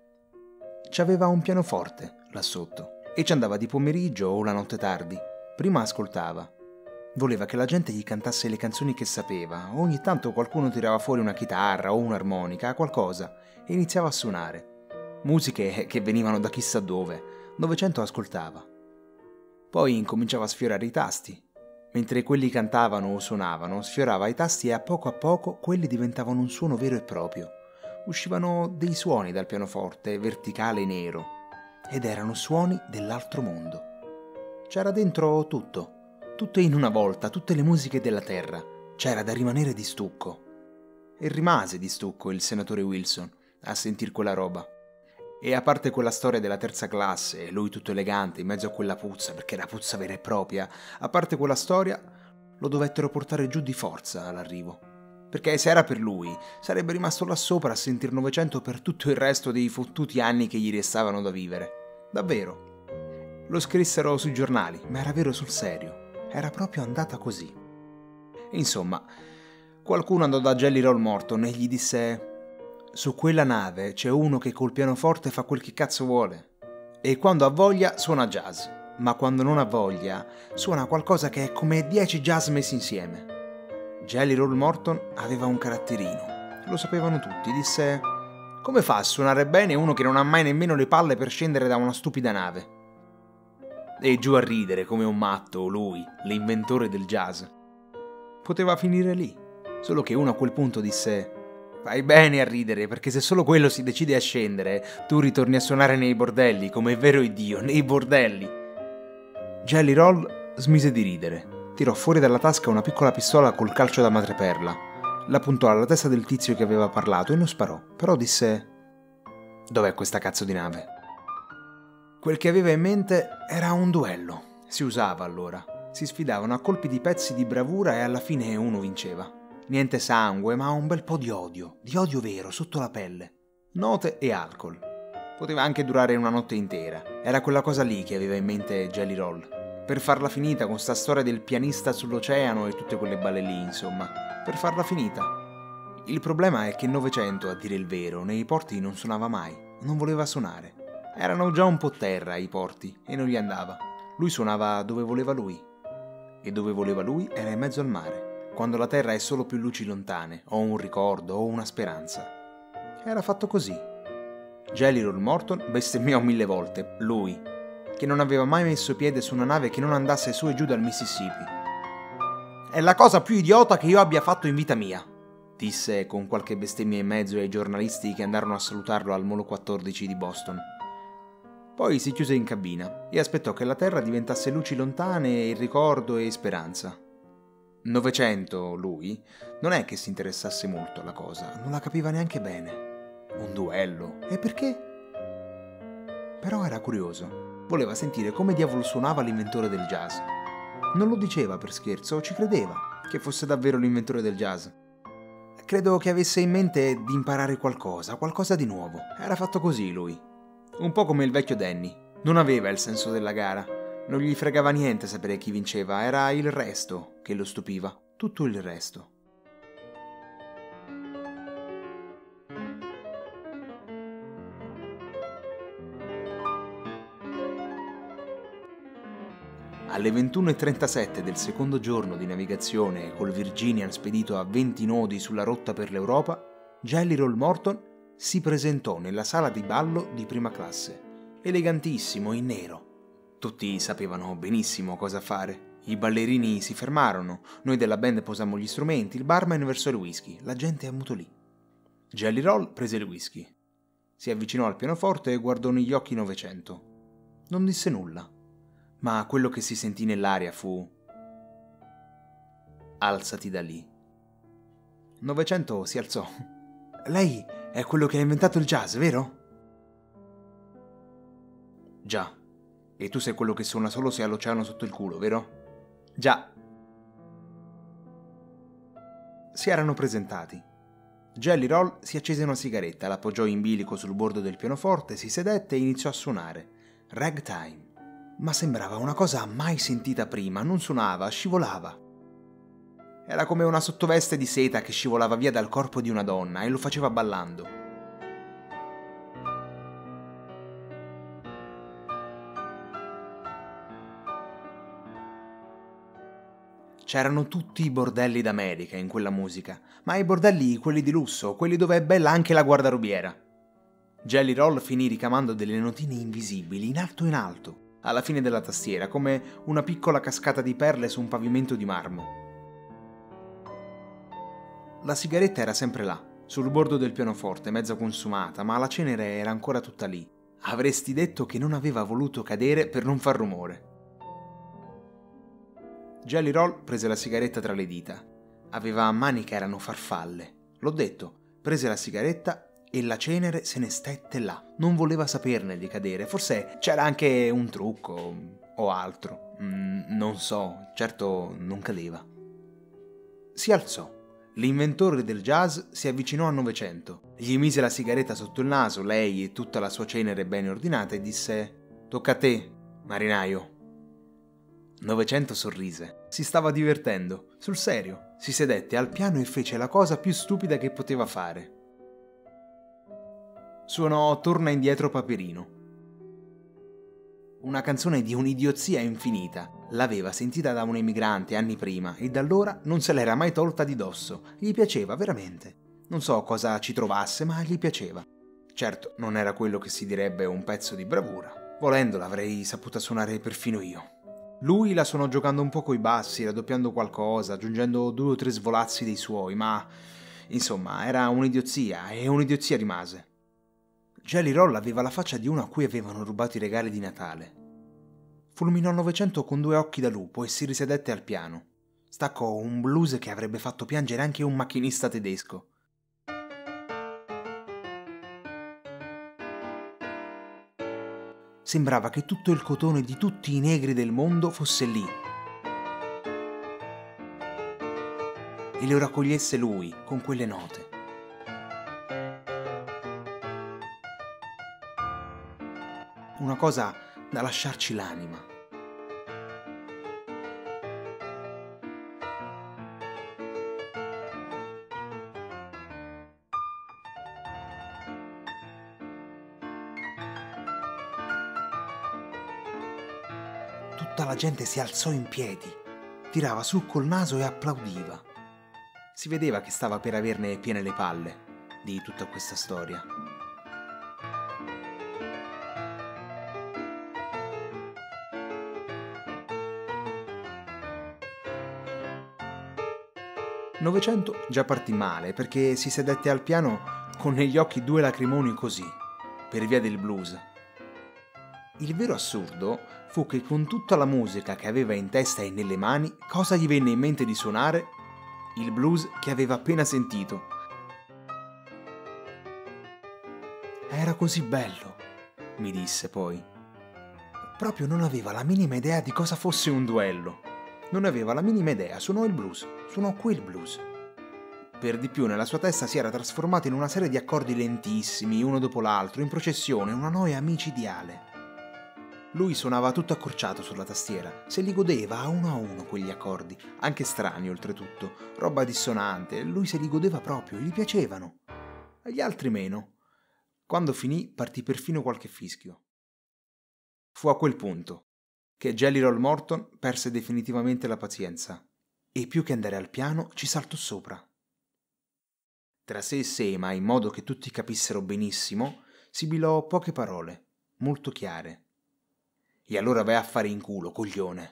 C'aveva un pianoforte, là sotto, e ci andava di pomeriggio o la notte tardi. Prima ascoltava. Voleva che la gente gli cantasse le canzoni che sapeva, ogni tanto qualcuno tirava fuori una chitarra o un'armonica, qualcosa, e iniziava a suonare. Musiche che venivano da chissà dove, 900 ascoltava. Poi incominciava a sfiorare i tasti. Mentre quelli cantavano o suonavano, sfiorava i tasti e a poco quelli diventavano un suono vero e proprio. Uscivano dei suoni dal pianoforte, verticale e nero, ed erano suoni dell'altro mondo. C'era dentro tutto in una volta, tutte le musiche della terra. C'era da rimanere di stucco. E rimase di stucco il senatore Wilson a sentir quella roba. E a parte quella storia della 3ª classe, lui tutto elegante in mezzo a quella puzza, perché era puzza vera e propria, a parte quella storia, lo dovettero portare giù di forza all'arrivo. Perché se era per lui, sarebbe rimasto là sopra a sentir 900 per tutto il resto dei fottuti anni che gli restavano da vivere. Davvero. Lo scrissero sui giornali, ma era vero sul serio. Era proprio andata così. Insomma, qualcuno andò da Jelly Roll Morton e gli disse: «Su quella nave c'è uno che col pianoforte fa quel che cazzo vuole. E quando ha voglia suona jazz, ma quando non ha voglia suona qualcosa che è come 10 jazz messi insieme». Jelly Roll Morton aveva un caratterino. Lo sapevano tutti. Disse: Come fa a suonare bene uno che non ha mai nemmeno le palle per scendere da una stupida nave? E giù a ridere come un matto, lui, l'inventore del jazz. Poteva finire lì, solo che uno a quel punto disse: fai bene a ridere, perché se solo quello si decide a scendere, tu ritorni a suonare nei bordelli, come è vero Iddio, nei bordelli. Jelly Roll smise di ridere, tirò fuori dalla tasca una piccola pistola col calcio da madreperla, la puntò alla testa del tizio che aveva parlato e non sparò, però disse: dov'è questa cazzo di nave? Quel che aveva in mente era un duello. Si usava allora. Si sfidavano a colpi di pezzi di bravura e alla fine uno vinceva. Niente sangue, ma un bel po' di odio vero, sotto la pelle. Note e alcol. Poteva anche durare una notte intera. Era quella cosa lì che aveva in mente Jelly Roll. Per farla finita con sta storia del pianista sull'oceano e tutte quelle balle lì, insomma. Per farla finita. Il problema è che il Novecento, a dire il vero, nei porti non suonava mai. Non voleva suonare. Erano già un po' terra i porti e non gli andava. Lui suonava dove voleva lui. E dove voleva lui era in mezzo al mare, quando la terra è solo più luci lontane, o un ricordo, o una speranza. Era fatto così. Jelly Roll Morton bestemmiò 1000 volte, lui, che non aveva mai messo piede su una nave che non andasse su e giù dal Mississippi. È la cosa più idiota che io abbia fatto in vita mia, disse con qualche bestemmia in mezzo ai giornalisti che andarono a salutarlo al Molo 14 di Boston. Poi si chiuse in cabina e aspettò che la terra diventasse luci lontane, ricordo e speranza. Novecento, lui, non è che si interessasse molto alla cosa, non la capiva neanche bene. Un duello, e perché? Però era curioso, voleva sentire come diavolo suonava l'inventore del jazz. Non lo diceva per scherzo, ci credeva che fosse davvero l'inventore del jazz. Credo che avesse in mente di imparare qualcosa di nuovo. Era fatto così lui. Un po' come il vecchio Danny. Non aveva il senso della gara. Non gli fregava niente sapere chi vinceva, era il resto che lo stupiva. Tutto il resto. Alle 21:37 del secondo giorno di navigazione col Virginian spedito a 20 nodi sulla rotta per l'Europa, Jelly Roll Morton si presentò nella sala di ballo di prima classe, elegantissimo in nero. Tutti sapevano benissimo cosa fare. I ballerini si fermarono, noi della band posammo gli strumenti, il barman versò il whisky, la gente ammutolì. Jelly Roll prese il whisky. Si avvicinò al pianoforte e guardò negli occhi Novecento. Non disse nulla, ma quello che si sentì nell'aria fu: alzati da lì. Novecento si alzò. Lei è quello che ha inventato il jazz, vero? Già. E tu sei quello che suona solo se ha l'oceano sotto il culo, vero? Già. Si erano presentati. Jelly Roll si accese una sigaretta, l'appoggiò in bilico sul bordo del pianoforte, si sedette e iniziò a suonare. Ragtime. Ma sembrava una cosa mai sentita prima, non suonava, scivolava. Era come una sottoveste di seta che scivolava via dal corpo di una donna e lo faceva ballando. C'erano tutti i bordelli d'America in quella musica, ma i bordelli quelli di lusso, quelli dove è bella anche la guardarobiera. Jelly Roll finì ricamando delle notine invisibili, in alto, alla fine della tastiera, come una piccola cascata di perle su un pavimento di marmo. La sigaretta era sempre là, sul bordo del pianoforte, mezza consumata, ma la cenere era ancora tutta lì. Avresti detto che non aveva voluto cadere per non far rumore. Jelly Roll prese la sigaretta tra le dita. Aveva mani che erano farfalle. L'ho detto, prese la sigaretta e la cenere se ne stette là. Non voleva saperne di cadere, forse c'era anche un trucco o altro. Non so, certo non cadeva. Si alzò. L'inventore del jazz si avvicinò a Novecento. Gli mise la sigaretta sotto il naso, lei e tutta la sua cenere ben ordinata, e disse: tocca a te, marinaio. Novecento sorrise. Si stava divertendo, sul serio. Si sedette al piano e fece la cosa più stupida che poteva fare. Suonò Torna indietro Paperino. Una canzone di un'idiozia infinita. L'aveva sentita da un emigrante anni prima e da allora non se l'era mai tolta di dosso. Gli piaceva veramente. Non so cosa ci trovasse, ma gli piaceva. Certo, non era quello che si direbbe un pezzo di bravura. Volendo l'avrei saputa suonare perfino io. Lui la suonò giocando un po' coi bassi, raddoppiando qualcosa, aggiungendo 2 o 3 svolazzi dei suoi, ma insomma era un'idiozia e un'idiozia rimase. Jelly Roll aveva la faccia di uno a cui avevano rubato i regali di Natale. Fulminò Novecento con 2 occhi da lupo e si risedette al piano. Staccò un blues che avrebbe fatto piangere anche un macchinista tedesco. Sembrava che tutto il cotone di tutti i negri del mondo fosse lì e lo raccogliesse lui con quelle note. Una cosa da lasciarci l'anima. Tutta la gente si alzò in piedi, tirava su col naso e applaudiva. Si vedeva che stava per averne piene le palle di tutta questa storia. Novecento già partì male perché si sedette al piano con negli occhi 2 lacrimoni così, per via del blues. Il vero assurdo fu che con tutta la musica che aveva in testa e nelle mani, cosa gli venne in mente di suonare? Il blues che aveva appena sentito. Era così bello, mi disse poi. Proprio non aveva la minima idea di cosa fosse un duello. Non aveva la minima idea, suonò il blues, suonò quel blues. Per di più nella sua testa si era trasformato in una serie di accordi lentissimi, uno dopo l'altro, in processione, una noia micidiale. Lui suonava tutto accorciato sulla tastiera, se li godeva a uno quegli accordi, anche strani oltretutto, roba dissonante, lui se li godeva proprio, gli piacevano. Agli altri meno. Quando finì partì perfino qualche fischio. Fu a quel punto che Jelly Roll Morton perse definitivamente la pazienza e più che andare al piano ci saltò sopra. Tra sé e sé, ma in modo che tutti capissero benissimo, sibilò poche parole, molto chiare. E allora vai a fare in culo, coglione.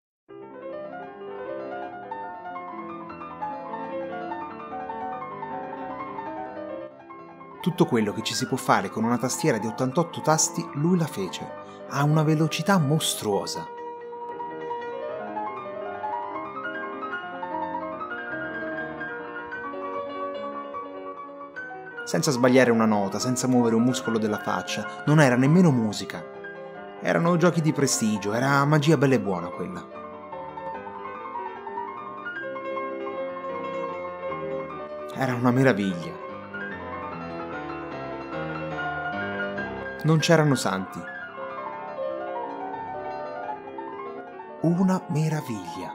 Tutto quello che ci si può fare con una tastiera di 88 tasti, lui la fece, a una velocità mostruosa. Senza sbagliare una nota, senza muovere un muscolo della faccia, non era nemmeno musica. Erano giochi di prestigio, era magia bella e buona quella. Era una meraviglia. Non c'erano santi. Una meraviglia.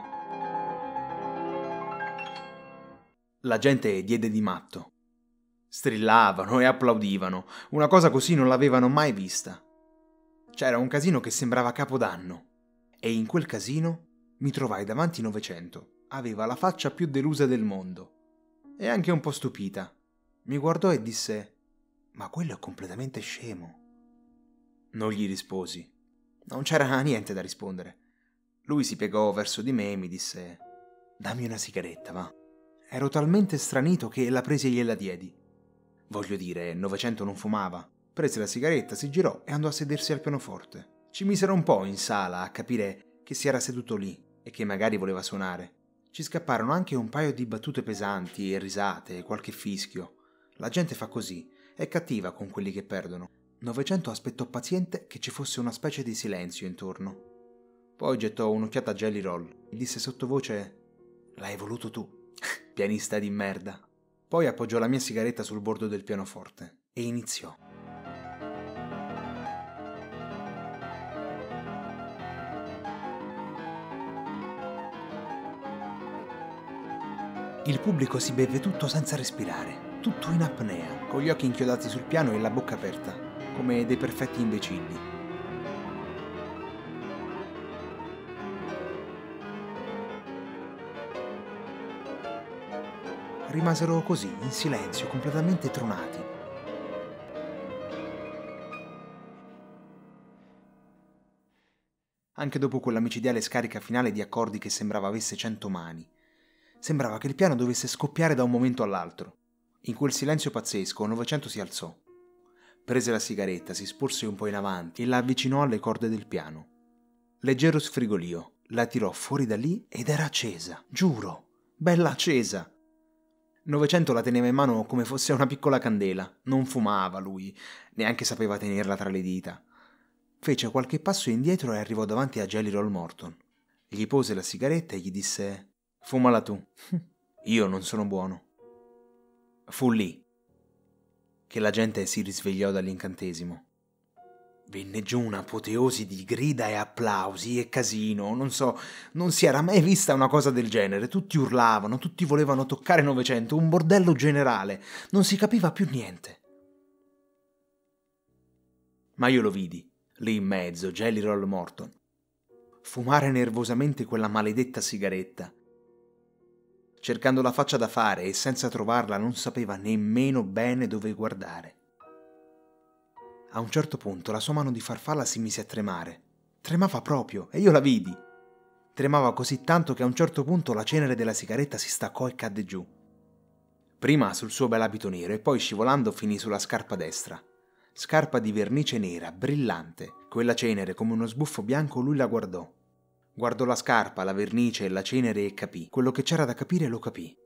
La gente diede di matto. Strillavano e applaudivano. Una cosa così non l'avevano mai vista. C'era un casino che sembrava Capodanno. E in quel casino mi trovai davanti Novecento. Aveva la faccia più delusa del mondo. E anche un po' stupita. Mi guardò e disse: «Ma quello è completamente scemo». Non gli risposi. Non c'era niente da rispondere. Lui si piegò verso di me e mi disse: «Dammi una sigaretta, va». Ero talmente stranito che la presi e gliela diedi. Voglio dire, Novecento non fumava. Prese la sigaretta, si girò e andò a sedersi al pianoforte. Ci misero un po' in sala a capire che si era seduto lì e che magari voleva suonare. Ci scapparono anche un paio di battute pesanti e risate e qualche fischio. La gente fa così, è cattiva con quelli che perdono. Novecento aspettò paziente che ci fosse una specie di silenzio intorno. Poi gettò un'occhiata a Jelly Roll e disse sottovoce: «L'hai voluto tu, pianista di merda». Poi appoggiò la mia sigaretta sul bordo del pianoforte e iniziò. Il pubblico si beve tutto senza respirare, tutto in apnea, con gli occhi inchiodati sul piano e la bocca aperta, come dei perfetti imbecilli. Rimasero così, in silenzio, completamente tronati. anche dopo quella micidiale scarica finale di accordi che sembrava avesse 100 mani. Sembrava che il piano dovesse scoppiare da un momento all'altro. In quel silenzio pazzesco, Novecento si alzò. Prese la sigaretta, si sporse un po' in avanti e la avvicinò alle corde del piano. Leggero sfrigolio, la tirò fuori da lì ed era accesa, giuro, bella accesa. Novecento la teneva in mano come fosse una piccola candela. Non fumava lui, neanche sapeva tenerla tra le dita. Fece qualche passo indietro e arrivò davanti a Jelly Roll Morton. Gli pose la sigaretta e gli disse: «Fumala tu. Io non sono buono». Fu lì che la gente si risvegliò dall'incantesimo. Venne giù un'apoteosi di grida e applausi e casino, non si era mai vista una cosa del genere. Tutti urlavano, tutti volevano toccare Novecento, un bordello generale, non si capiva più niente. Ma io lo vidi, lì in mezzo, Jelly Roll Morton, fumare nervosamente quella maledetta sigaretta. Cercando la faccia da fare e senza trovarla non sapeva nemmeno bene dove guardare. A un certo punto la sua mano di farfalla si mise a tremare. Tremava proprio, e io la vidi. Tremava così tanto che a un certo punto la cenere della sigaretta si staccò e cadde giù. Prima sul suo bel abito nero e poi scivolando finì sulla scarpa destra. Scarpa di vernice nera, brillante. Quella cenere come uno sbuffo bianco lui la guardò. Guardò la scarpa, la vernice e la cenere e capì. Quello che c'era da capire lo capì.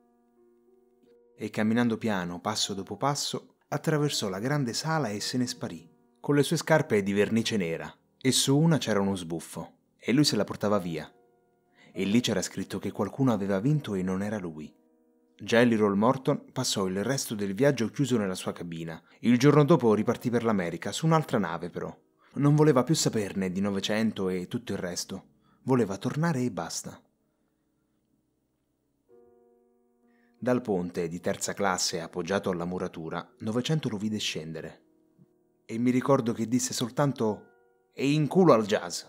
E camminando piano, passo dopo passo, attraversò la grande sala e se ne sparì, con le sue scarpe di vernice nera, e su una c'era uno sbuffo, e lui se la portava via. E lì c'era scritto che qualcuno aveva vinto e non era lui. Jelly Roll Morton passò il resto del viaggio chiuso nella sua cabina. Il giorno dopo ripartì per l'America, su un'altra nave però. Non voleva più saperne di Novecento e tutto il resto. Voleva tornare e basta. Dal ponte di terza classe appoggiato alla muratura, Novecento lo vide scendere. E mi ricordo che disse soltanto: «E in culo al jazz».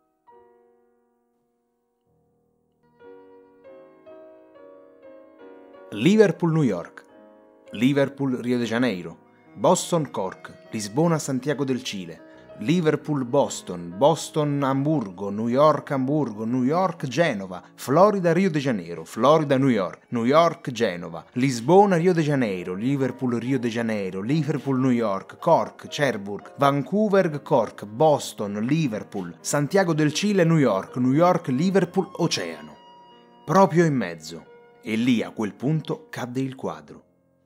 Liverpool, New York. Liverpool, Rio de Janeiro. Boston, Cork. Lisbona, Santiago del Cile. Liverpool, Boston, Boston, Amburgo, New York, Genova, Florida, Rio de Janeiro, Florida, New York, Genova, Lisbona, Rio de Janeiro, Liverpool, Rio de Janeiro, Liverpool, New York, Cork, Cherbourg, Vancouver, Cork, Boston, Liverpool, Santiago del Cile, New York, Liverpool, Oceano. Proprio in mezzo. E lì a quel punto cadde il quadro.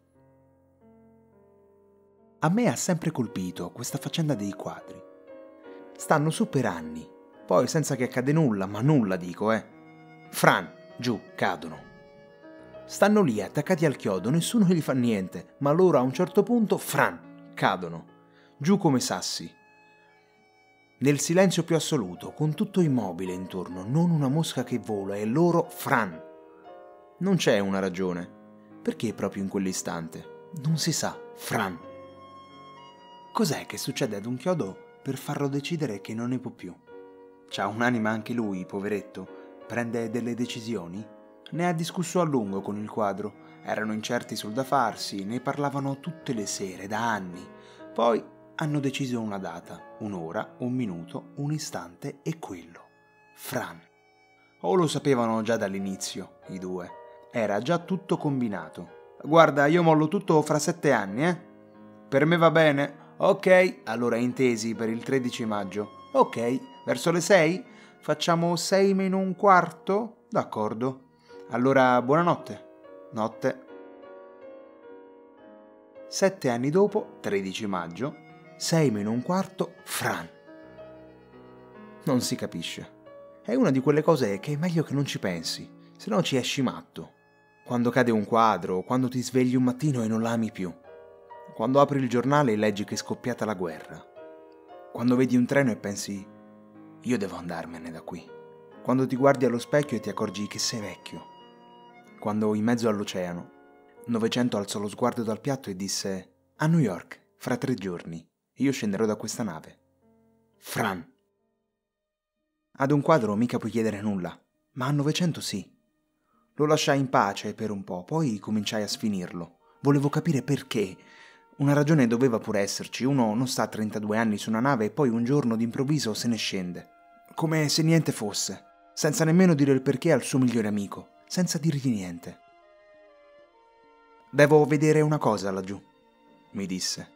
A me ha sempre colpito questa faccenda dei quadri. Stanno su per anni, poi senza che accade nulla, ma nulla dico, Fran, giù, cadono. Stanno lì attaccati al chiodo, nessuno gli fa niente, ma loro a un certo punto, Fran, cadono, giù come sassi. Nel silenzio più assoluto, con tutto immobile intorno, non una mosca che vola, e loro, Fran. Non c'è una ragione. Perché proprio in quell'istante? Non si sa, Fran. Cos'è che succede ad un chiodo per farlo decidere che non ne può più? C'ha un'anima anche lui, poveretto? Prende delle decisioni? Ne ha discusso a lungo con il quadro. Erano incerti sul da farsi, ne parlavano tutte le sere, da anni. Poi hanno deciso una data, un'ora, un minuto, un istante e quello. Fran. O lo sapevano già dall'inizio, i due. Era già tutto combinato. Guarda, io mollo tutto fra 7 anni, Per me va bene? Ok, allora intesi per il 13 maggio. Ok, verso le 6? Facciamo 6 meno un quarto? D'accordo. Allora, buonanotte. Notte. 7 anni dopo, 13 maggio, 6 meno un quarto, Fran. Non si capisce. È una di quelle cose che è meglio che non ci pensi, se no ci esci matto. Quando cade un quadro, quando ti svegli un mattino e non l'ami più. Quando apri il giornale e leggi che è scoppiata la guerra. Quando vedi un treno e pensi: io devo andarmene da qui. Quando ti guardi allo specchio e ti accorgi che sei vecchio. Quando in mezzo all'oceano, Novecento alzò lo sguardo dal piatto e disse: a New York, fra 3 giorni, io scenderò da questa nave. Fran. Ad un quadro mica puoi chiedere nulla, ma a Novecento sì. Lo lasciai in pace per un po', poi cominciai a sfinirlo. Volevo capire perché. Una ragione doveva pure esserci. Uno non sta 32 anni su una nave e poi un giorno d'improvviso se ne scende. come se niente fosse, senza nemmeno dire il perché al suo migliore amico, senza dirgli niente. «Devo vedere una cosa laggiù», mi disse.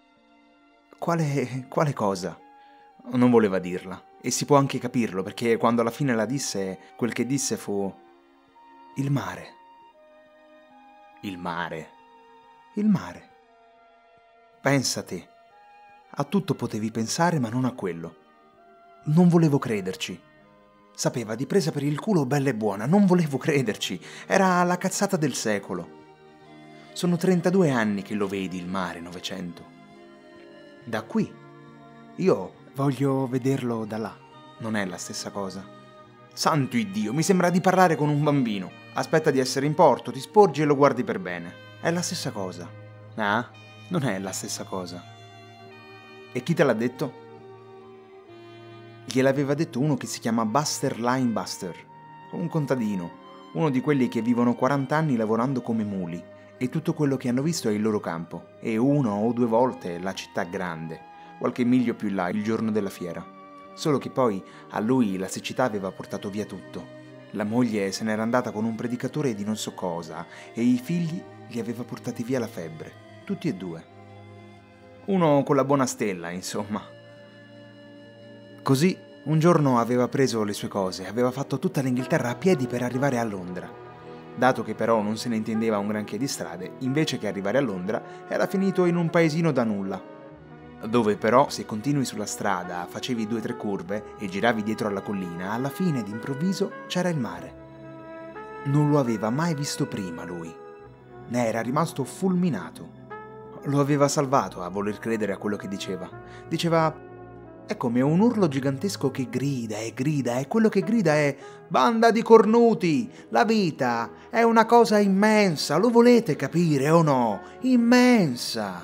Quale cosa? Non voleva dirla, e si può anche capirlo, perché quando alla fine la disse, quel che disse fu: «Il mare». Il mare. Il mare. Pensa te. A tutto potevi pensare, ma non a quello. Non volevo crederci. Sapeva di presa per il culo bella e buona, non volevo crederci. Era la cazzata del secolo. Sono 32 anni che lo vedi il mare, Novecento. Da qui. Io voglio vederlo da là. Non è la stessa cosa. Santo Iddio, mi sembra di parlare con un bambino. Aspetta di essere in porto, ti sporgi e lo guardi per bene. È la stessa cosa. Ah? Non è la stessa cosa. E chi te l'ha detto? Gliel'aveva detto uno che si chiama Buster Linebuster, un contadino, uno di quelli che vivono 40 anni lavorando come muli, e tutto quello che hanno visto è il loro campo, e 1 o 2 volte la città grande, qualche miglio più in là, il giorno della fiera. Solo che poi a lui la siccità aveva portato via tutto. La moglie se n'era andata con un predicatore di non so cosa, e i figli li aveva portati via la febbre, tutti e 2. Uno con la buona stella, insomma. Così, un giorno aveva preso le sue cose, aveva fatto tutta l'Inghilterra a piedi per arrivare a Londra. Dato che però non se ne intendeva un granché di strade, invece che arrivare a Londra, era finito in un paesino da nulla, dove però, se continui sulla strada, facevi 2 o 3 curve e giravi dietro alla collina, alla fine, d'improvviso, c'era il mare. Non lo aveva mai visto prima lui. Ne era rimasto fulminato. Lo aveva salvato a voler credere a quello che diceva. Diceva: «È come un urlo gigantesco che grida e grida, e quello che grida è: banda di cornuti! La vita è una cosa immensa, lo volete capire o no? Immensa!»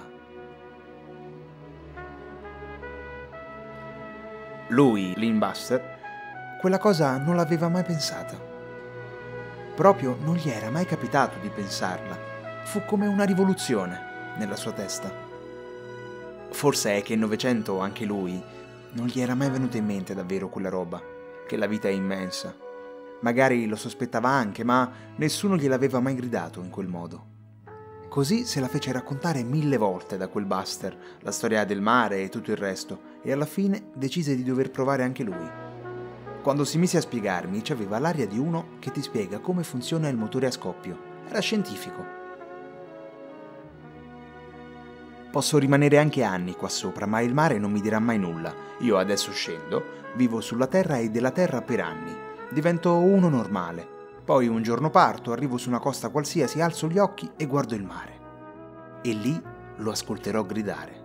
Lui, Linebuster, quella cosa non l'aveva mai pensata. Proprio non gli era mai capitato di pensarla. Fu come una rivoluzione nella sua testa. Forse è che in Novecento anche lui non gli era mai venuta in mente davvero quella roba, che la vita è immensa. Magari lo sospettava anche, ma nessuno gliel'aveva mai gridato in quel modo. Così se la fece raccontare 1000 volte da quel Buster, la storia del mare e tutto il resto, e alla fine decise di dover provare anche lui. Quando si mise a spiegarmi, c'aveva l'aria di uno che ti spiega come funziona il motore a scoppio. Era scientifico. Posso rimanere anche anni qua sopra, ma il mare non mi dirà mai nulla. Io adesso scendo, vivo sulla terra e della terra per anni. Divento uno normale. Poi un giorno parto, arrivo su una costa qualsiasi, alzo gli occhi e guardo il mare. E lì lo ascolterò gridare.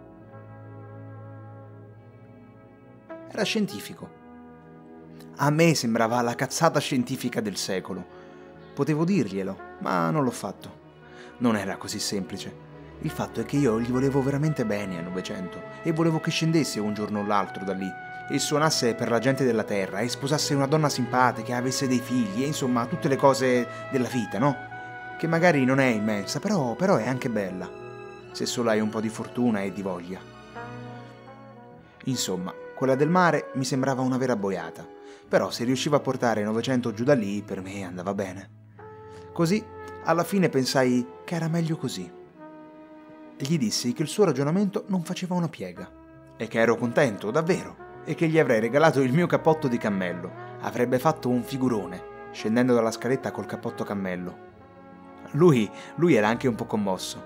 Era scientifico. A me sembrava la cazzata scientifica del secolo. Potevo dirglielo, ma non l'ho fatto. Non era così semplice. Il fatto è che io gli volevo veramente bene a Novecento e volevo che scendesse un giorno o l'altro da lì e suonasse per la gente della terra e sposasse una donna simpatica, avesse dei figli e insomma tutte le cose della vita, no? Che magari non è immensa, però è anche bella, se solo hai un po' di fortuna e di voglia. Insomma, quella del mare mi sembrava una vera boiata, però se riusciva a portare Novecento giù da lì, per me andava bene. Così, alla fine pensai che era meglio così. Gli dissi che il suo ragionamento non faceva una piega e che ero contento, davvero, e che gli avrei regalato il mio cappotto di cammello. Avrebbe fatto un figurone, scendendo dalla scaletta col cappotto cammello. Lui era anche un po' commosso.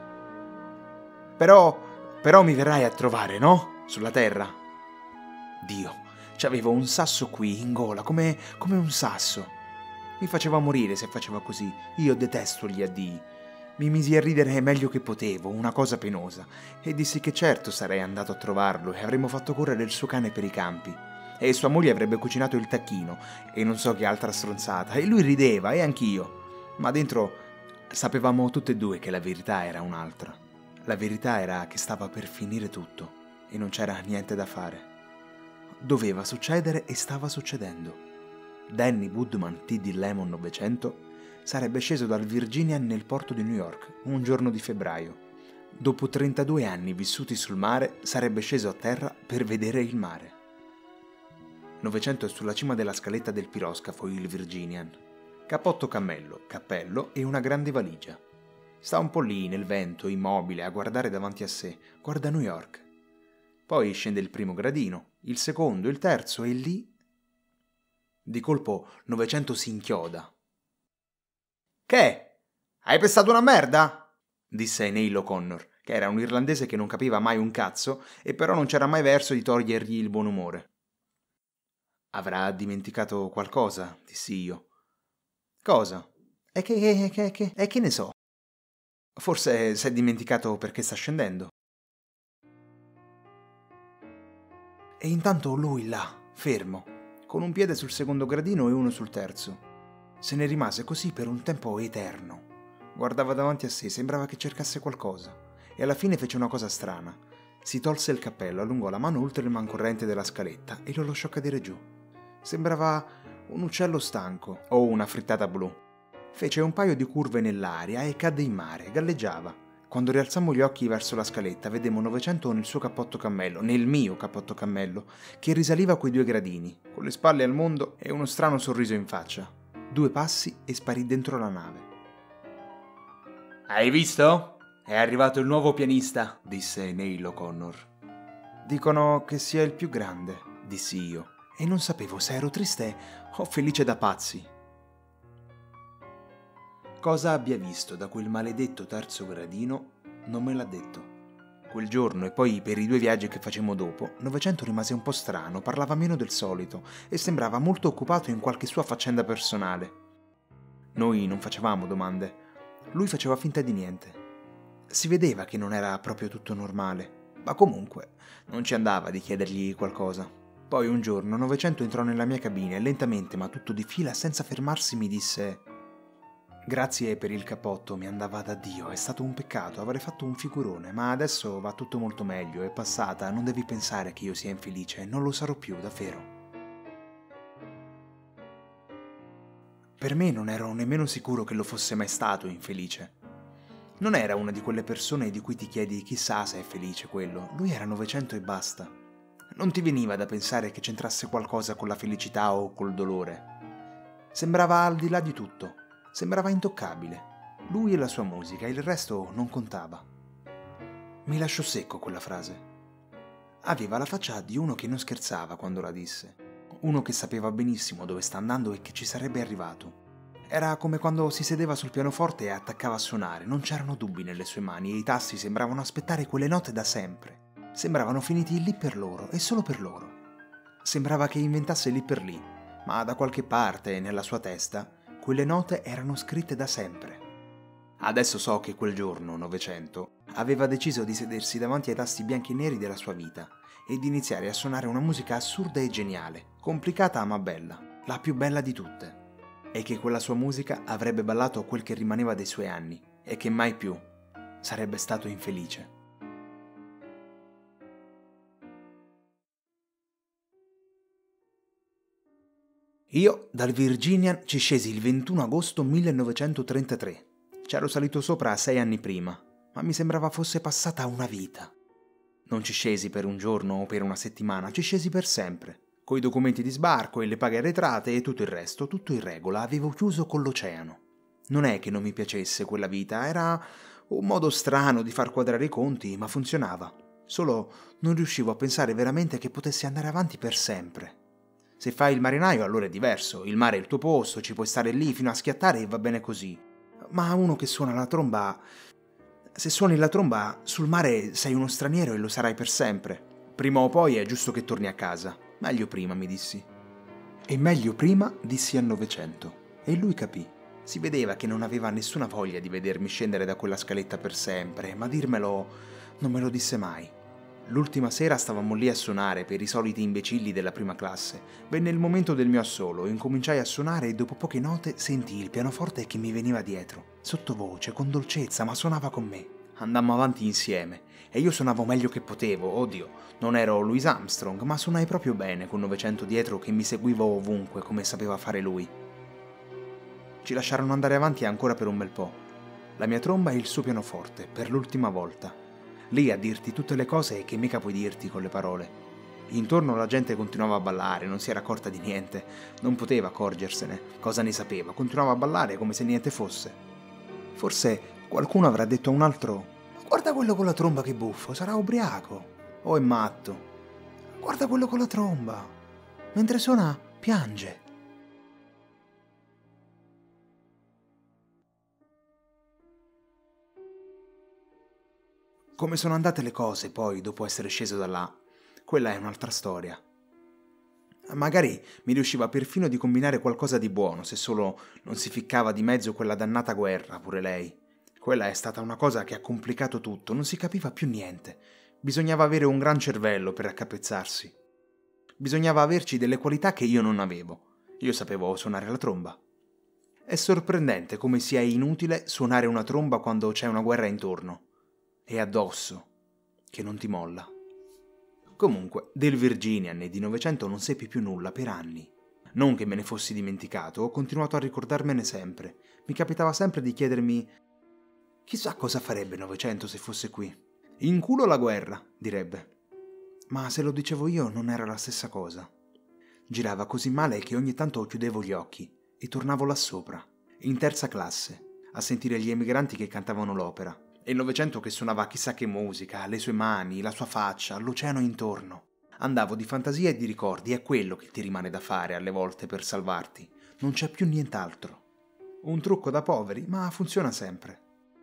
Però mi verrai a trovare, no? Sulla terra. Dio, c'avevo un sasso qui in gola, come un sasso. Mi faceva morire se faceva così. Io detesto gli addii. Mi misi a ridere meglio che potevo, una cosa penosa, e dissi che certo sarei andato a trovarlo e avremmo fatto correre il suo cane per i campi. E sua moglie avrebbe cucinato il tacchino, e non so che altra stronzata, e lui rideva, e anch'io. Ma dentro sapevamo tutte e 2 che la verità era un'altra. La verità era che stava per finire tutto, e non c'era niente da fare. Doveva succedere e stava succedendo. Danny Woodman T.D. Lemon Novecento sarebbe sceso dal Virginia nel porto di New York un giorno di febbraio. Dopo 32 anni vissuti sul mare, sarebbe sceso a terra per vedere il mare. Novecento è sulla cima della scaletta del piroscafo, il Virginian. Cappotto cammello, cappello e una grande valigia. Sta un po' lì, nel vento, immobile, a guardare davanti a sé. Guarda New York. Poi scende il primo gradino, il secondo, il terzo e lì... Di colpo Novecento si inchioda. «Che? Hai pestato una merda?» disse Neil O'Connor, che era un irlandese che non capiva mai un cazzo e però non c'era mai verso di togliergli il buon umore. «Avrà dimenticato qualcosa», dissi io. «Cosa? E che ne so? Forse s'è dimenticato perché sta scendendo». E intanto lui là, fermo, con un piede sul secondo gradino e uno sul terzo. Se ne rimase così per un tempo eterno. Guardava davanti a sé, sembrava che cercasse qualcosa, e alla fine fece una cosa strana. Si tolse il cappello, allungò la mano oltre il mancorrente della scaletta e lo lasciò cadere giù. Sembrava un uccello stanco o una frittata blu. Fece un paio di curve nell'aria e cadde in mare, galleggiava. Quando rialzammo gli occhi verso la scaletta, vedemmo Novecento nel suo cappotto cammello, nel mio cappotto cammello, che risaliva quei 2 gradini, con le spalle al mondo e uno strano sorriso in faccia. 2 passi e sparì dentro la nave. «Hai visto? È arrivato il nuovo pianista», disse Neil O'Connor. «Dicono che sia il più grande», dissi io, e non sapevo se ero triste o felice da pazzi. Cosa abbia visto da quel maledetto terzo gradino non me l'ha detto. Quel giorno e poi per i 2 viaggi che facemmo dopo, Novecento rimase un po' strano, parlava meno del solito e sembrava molto occupato in qualche sua faccenda personale. Noi non facevamo domande. Lui faceva finta di niente. Si vedeva che non era proprio tutto normale, ma comunque non ci andava di chiedergli qualcosa. Poi un giorno Novecento entrò nella mia cabina e lentamente, ma tutto di fila, senza fermarsi, mi disse: «Grazie per il cappotto, mi andava da Dio, è stato un peccato, avrei fatto un figurone, ma adesso va tutto molto meglio, è passata, non devi pensare che io sia infelice, non lo sarò più, davvero». Per me non ero nemmeno sicuro che lo fosse mai stato infelice. Non era una di quelle persone di cui ti chiedi chissà se è felice quello, lui era Novecento e basta. Non ti veniva da pensare che c'entrasse qualcosa con la felicità o col dolore. Sembrava al di là di tutto, sembrava intoccabile. Lui e la sua musica, il resto non contava. Mi lasciò secco quella frase. Aveva la faccia di uno che non scherzava quando la disse. Uno che sapeva benissimo dove sta andando e che ci sarebbe arrivato. Era come quando si sedeva sul pianoforte e attaccava a suonare, non c'erano dubbi nelle sue mani e i tasti sembravano aspettare quelle note da sempre. Sembravano finiti lì per loro e solo per loro. Sembrava che inventasse lì per lì, ma da qualche parte, nella sua testa, quelle note erano scritte da sempre. Adesso so che quel giorno, Novecento, aveva deciso di sedersi davanti ai tasti bianchi e neri della sua vita e di iniziare a suonare una musica assurda e geniale, complicata ma bella, la più bella di tutte, e che quella sua musica avrebbe ballato quel che rimaneva dei suoi anni e che mai più sarebbe stato infelice. Io dal Virginian ci scesi il 21 agosto 1933. C'ero salito sopra 6 anni prima, ma mi sembrava fosse passata una vita. Non ci scesi per un giorno o per una settimana, ci scesi per sempre, coi documenti di sbarco e le paghe arretrate e tutto il resto, tutto in regola, avevo chiuso con l'oceano. Non è che non mi piacesse quella vita, era un modo strano di far quadrare i conti, ma funzionava. Solo non riuscivo a pensare veramente che potessi andare avanti per sempre. Se fai il marinaio allora è diverso, il mare è il tuo posto, ci puoi stare lì fino a schiattare e va bene così. Ma uno che suona la tromba... Se suoni la tromba, sul mare sei uno straniero e lo sarai per sempre. Prima o poi è giusto che torni a casa. Meglio prima, mi dissi. E meglio prima dissi a Novecento. E lui capì. Si vedeva che non aveva nessuna voglia di vedermi scendere da quella scaletta per sempre, ma dirmelo non me lo disse mai. L'ultima sera stavamo lì a suonare per i soliti imbecilli della prima classe. Venne il momento del mio assolo, incominciai a suonare e dopo poche note sentii il pianoforte che mi veniva dietro, sottovoce, con dolcezza, ma suonava con me. Andammo avanti insieme e io suonavo meglio che potevo, oddio, non ero Louis Armstrong, ma suonai proprio bene con Novecento dietro che mi seguiva ovunque come sapeva fare lui. Ci lasciarono andare avanti ancora per un bel po'. La mia tromba e il suo pianoforte, per l'ultima volta. Lì a dirti tutte le cose che mica puoi dirti con le parole. Intorno la gente continuava a ballare, non si era accorta di niente, non poteva accorgersene. Cosa ne sapeva? Continuava a ballare come se niente fosse. Forse qualcuno avrà detto a un altro: guarda quello con la tromba che buffo, sarà ubriaco o è matto. Guarda quello con la tromba, mentre suona piange. Come sono andate le cose poi dopo essere sceso da là, quella è un'altra storia. Magari mi riusciva perfino di combinare qualcosa di buono se solo non si ficcava di mezzo quella dannata guerra, pure lei. Quella è stata una cosa che ha complicato tutto, non si capiva più niente. Bisognava avere un gran cervello per raccapezzarsi. Bisognava averci delle qualità che io non avevo. Io sapevo suonare la tromba. È sorprendente come sia inutile suonare una tromba quando c'è una guerra intorno. E addosso, che non ti molla. Comunque, del Virginian e di Novecento non seppi più nulla per anni. Non che me ne fossi dimenticato, ho continuato a ricordarmene sempre. Mi capitava sempre di chiedermi: chissà cosa farebbe Novecento se fosse qui. In culo la guerra, direbbe. Ma se lo dicevo io non era la stessa cosa. Girava così male che ogni tanto chiudevo gli occhi e tornavo là sopra, in terza classe, a sentire gli emigranti che cantavano l'opera. E il Novecento che suonava chissà che musica, le sue mani, la sua faccia, l'oceano intorno. Andavo di fantasia e di ricordi, è quello che ti rimane da fare alle volte per salvarti. Non c'è più nient'altro. Un trucco da poveri, ma funziona sempre.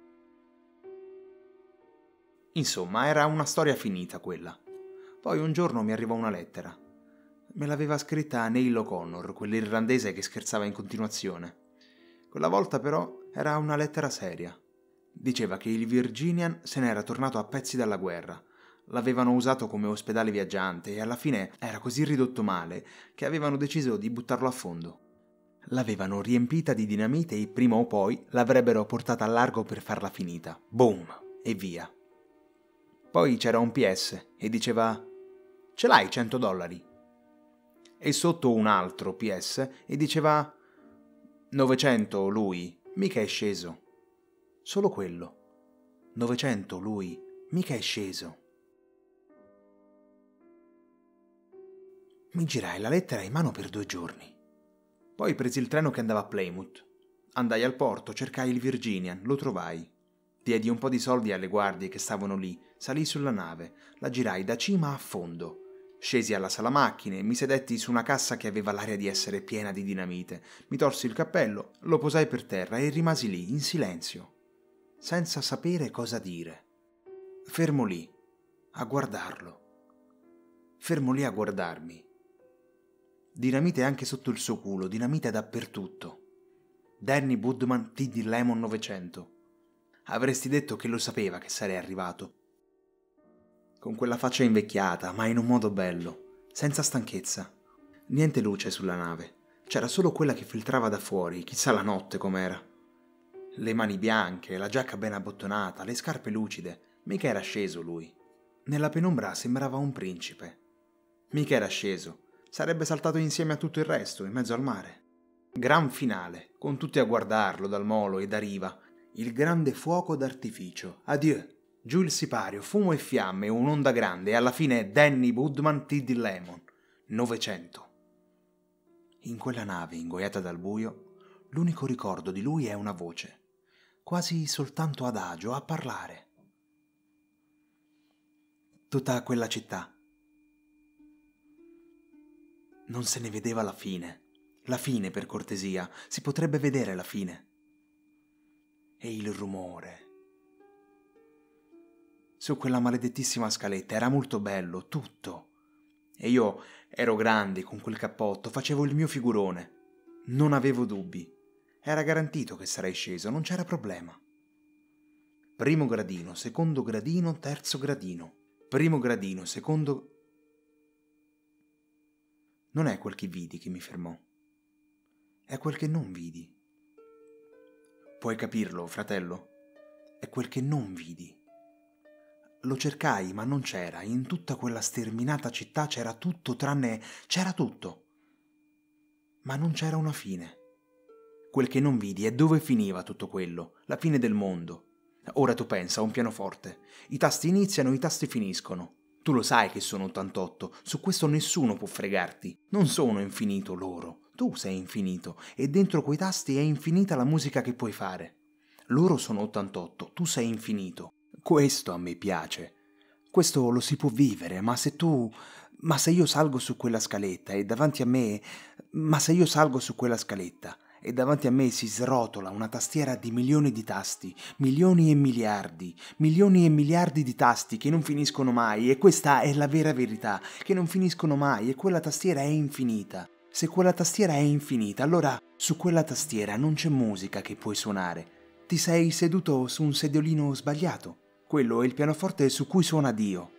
Insomma, era una storia finita quella. Poi un giorno mi arrivò una lettera. Me l'aveva scritta Neil O'Connor, quell'irlandese che scherzava in continuazione. Quella volta però era una lettera seria. Diceva che il Virginian se n'era tornato a pezzi dalla guerra. L'avevano usato come ospedale viaggiante e alla fine era così ridotto male che avevano deciso di buttarlo a fondo. L'avevano riempita di dinamite e prima o poi l'avrebbero portata a largo per farla finita. Boom! E via. Poi c'era un PS e diceva: ce l'hai $100? E sotto un altro PS e diceva: 900 lui, mica è sceso. Solo quello. 900 lui, mica è sceso. Mi girai la lettera in mano per 2 giorni. Poi presi il treno che andava a Plymouth. Andai al porto, cercai il Virginian, lo trovai. Diedi un po' di soldi alle guardie che stavano lì, salii sulla nave, la girai da cima a fondo. Scesi alla sala macchine, mi sedetti su una cassa che aveva l'aria di essere piena di dinamite, mi tolsi il cappello, lo posai per terra e rimasi lì, in silenzio, senza sapere cosa dire. Fermo lì, a guardarlo. Fermo lì a guardarmi. Dinamite anche sotto il suo culo, dinamite dappertutto. Danny Woodman T.D. Lemon 900. Avresti detto che lo sapeva che sarei arrivato. Con quella faccia invecchiata, ma in un modo bello, senza stanchezza. Niente luce sulla nave. C'era solo quella che filtrava da fuori, chissà la notte com'era. Le mani bianche, la giacca ben abbottonata, le scarpe lucide. Mica era sceso lui. Nella penombra sembrava un principe. Mica era sceso. Sarebbe saltato insieme a tutto il resto, in mezzo al mare. Gran finale, con tutti a guardarlo dal molo e da riva. Il grande fuoco d'artificio. Adieu. Giù il sipario, fumo e fiamme, un'onda grande e alla fine Danny Woodman T.D. Lemon. 900. In quella nave ingoiata dal buio, l'unico ricordo di lui è una voce, quasi soltanto adagio, a parlare. Tutta quella città. Non se ne vedeva la fine. La fine, per cortesia, si potrebbe vedere la fine. E il rumore. Su quella maledettissima scaletta era molto bello, tutto. E io ero grande con quel cappotto, facevo il mio figurone. Non avevo dubbi. Era garantito che sarei sceso, non c'era problema. Primo gradino, secondo gradino, terzo gradino. Primo gradino, secondo... Non è quel che vidi che mi fermò. È quel che non vidi. Puoi capirlo, fratello? È quel che non vidi. Lo cercai, ma non c'era. In tutta quella sterminata città c'era tutto tranne... c'era tutto. Ma non c'era una fine. Quel che non vidi è dove finiva tutto quello, la fine del mondo. Ora tu pensa a un pianoforte. I tasti iniziano, i tasti finiscono. Tu lo sai che sono 88, su questo nessuno può fregarti. Non sono infinito loro, tu sei infinito e dentro quei tasti è infinita la musica che puoi fare. Loro sono 88, tu sei infinito. Questo a me piace. Questo lo si può vivere, ma se io salgo su quella scaletta e davanti a me... Ma se io salgo su quella scaletta e davanti a me si srotola una tastiera di milioni di tasti, milioni e miliardi di tasti che non finiscono mai, e questa è la vera verità, che non finiscono mai, e quella tastiera è infinita. Se quella tastiera è infinita, allora su quella tastiera non c'è musica che puoi suonare. Ti sei seduto su un sediolino sbagliato. Quello è il pianoforte su cui suona Dio.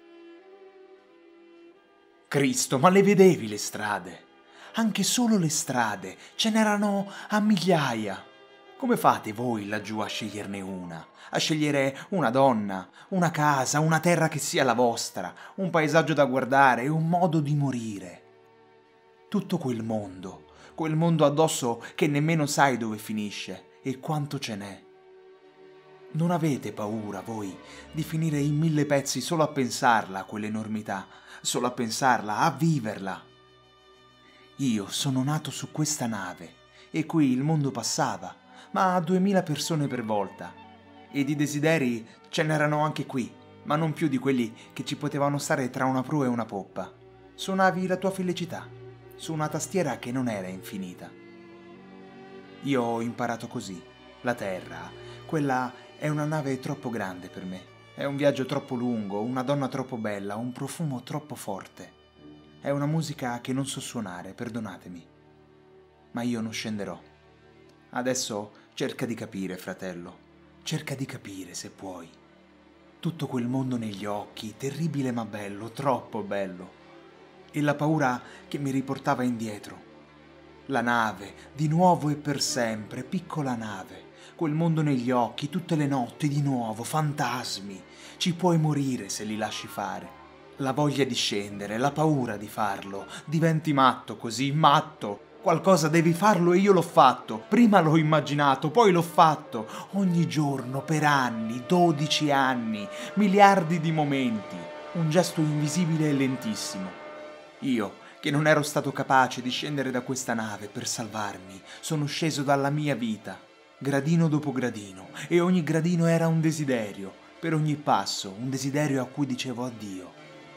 Cristo, ma le vedevi le strade? Anche solo le strade, ce n'erano a migliaia. Come fate voi laggiù a sceglierne una? A scegliere una donna, una casa, una terra che sia la vostra, un paesaggio da guardare e un modo di morire. Tutto quel mondo addosso che nemmeno sai dove finisce e quanto ce n'è. Non avete paura, voi, di finire in 1000 pezzi solo a pensarla, quell'enormità, solo a pensarla, a viverla? Io sono nato su questa nave e qui il mondo passava, ma a 2000 persone per volta. E di desideri ce n'erano anche qui, ma non più di quelli che ci potevano stare tra una prua e una poppa. Suonavi la tua felicità su una tastiera che non era infinita. Io ho imparato così. La Terra, quella è una nave troppo grande per me. È un viaggio troppo lungo, una donna troppo bella, un profumo troppo forte. È una musica che non so suonare, perdonatemi. Ma io non scenderò. Adesso cerca di capire, fratello. Cerca di capire se puoi. Tutto quel mondo negli occhi, terribile ma bello, troppo bello. E la paura che mi riportava indietro. La nave, di nuovo e per sempre, piccola nave. Quel mondo negli occhi, tutte le notti, di nuovo, fantasmi. Ci puoi morire se li lasci fare. La voglia di scendere, la paura di farlo. Diventi matto così, matto. Qualcosa devi farlo e io l'ho fatto. Prima l'ho immaginato, poi l'ho fatto. Ogni giorno, per anni, 12 anni, miliardi di momenti. Un gesto invisibile e lentissimo. Io, che non ero stato capace di scendere da questa nave per salvarmi, sono sceso dalla mia vita, gradino dopo gradino, e ogni gradino era un desiderio, per ogni passo un desiderio a cui dicevo addio.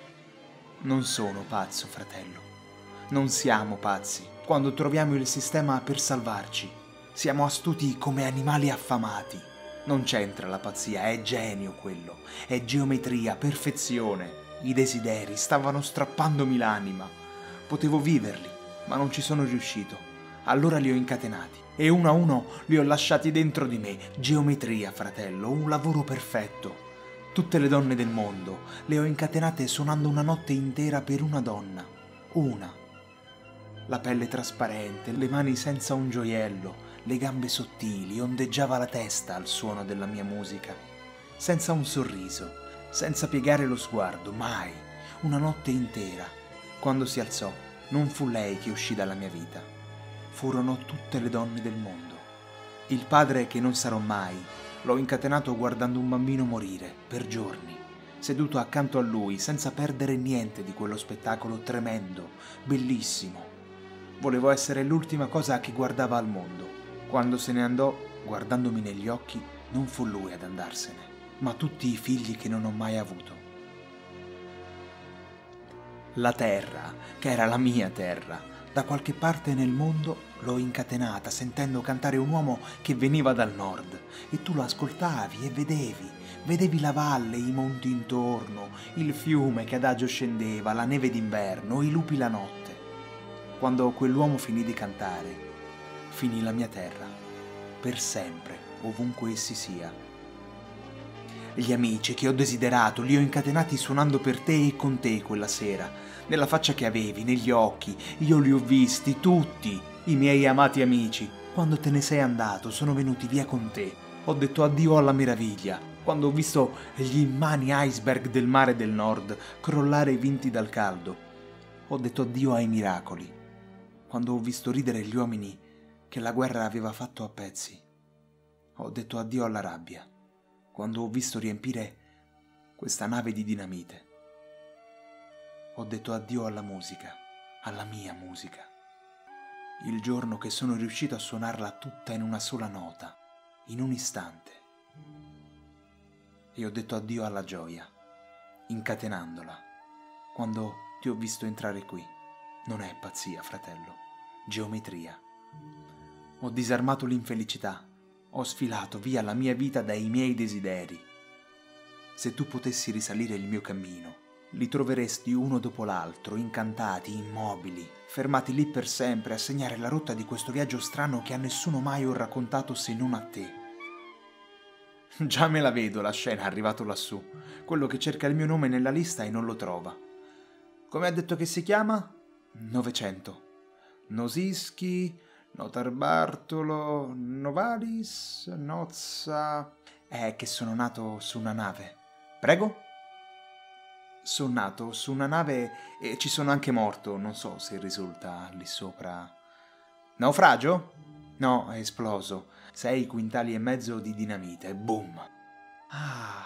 Non sono pazzo, fratello. Non siamo pazzi quando troviamo il sistema per salvarci. Siamo astuti come animali affamati. Non c'entra la pazzia, è genio quello, è geometria, perfezione. I desideri stavano strappandomi l'anima. Potevo viverli, ma non ci sono riuscito. Allora li ho incatenati e uno a uno li ho lasciati dentro di me. Geometria, fratello, un lavoro perfetto. Tutte le donne del mondo le ho incatenate suonando una notte intera per una donna. Una. La pelle trasparente, le mani senza un gioiello, le gambe sottili, ondeggiava la testa al suono della mia musica. Senza un sorriso, senza piegare lo sguardo, mai. Una notte intera. Quando si alzò, non fu lei che uscì dalla mia vita. Furono tutte le donne del mondo. Il padre che non sarò mai, l'ho incatenato guardando un bambino morire, per giorni, seduto accanto a lui, senza perdere niente di quello spettacolo tremendo, bellissimo. Volevo essere l'ultima cosa che guardava al mondo. Quando se ne andò, guardandomi negli occhi, non fu lui ad andarsene, ma tutti i figli che non ho mai avuto. La terra, che era la mia terra, da qualche parte nel mondo l'ho incatenata sentendo cantare un uomo che veniva dal nord e tu lo ascoltavi e vedevi la valle, i monti intorno, il fiume che adagio scendeva, la neve d'inverno, i lupi la notte. Quando quell'uomo finì di cantare, finì la mia terra, per sempre, ovunque essi sia. Gli amici che ho desiderato li ho incatenati suonando per te e con te quella sera, nella faccia che avevi, negli occhi, io li ho visti tutti, i miei amati amici. Quando te ne sei andato sono venuti via con te, ho detto addio alla meraviglia, quando ho visto gli immani iceberg del mare del nord crollare vinti dal caldo, ho detto addio ai miracoli, quando ho visto ridere gli uomini che la guerra aveva fatto a pezzi, ho detto addio alla rabbia, quando ho visto riempire questa nave di dinamite. ho detto addio alla musica, alla mia musica. Il giorno che sono riuscito a suonarla tutta in una sola nota, in un istante. E ho detto addio alla gioia, incatenandola, quando ti ho visto entrare qui. Non è pazzia, fratello, geometria. Ho disarmato l'infelicità, ho sfilato via la mia vita dai miei desideri. Se tu potessi risalire il mio cammino, li troveresti uno dopo l'altro, incantati, immobili, fermati lì per sempre a segnare la rotta di questo viaggio strano che a nessuno mai ho raccontato se non a te. Già me la vedo la scena arrivato lassù, quello che cerca il mio nome nella lista e non lo trova. Come ha detto che si chiama? 900. Nosiski, Notar Bartolo, Novalis, Nozza... È che sono nato su una nave. Prego? Sono nato su una nave e ci sono anche morto, non so se risulta lì sopra. Naufragio? No, è esploso. 6 quintali e mezzo di dinamite, boom. Ah,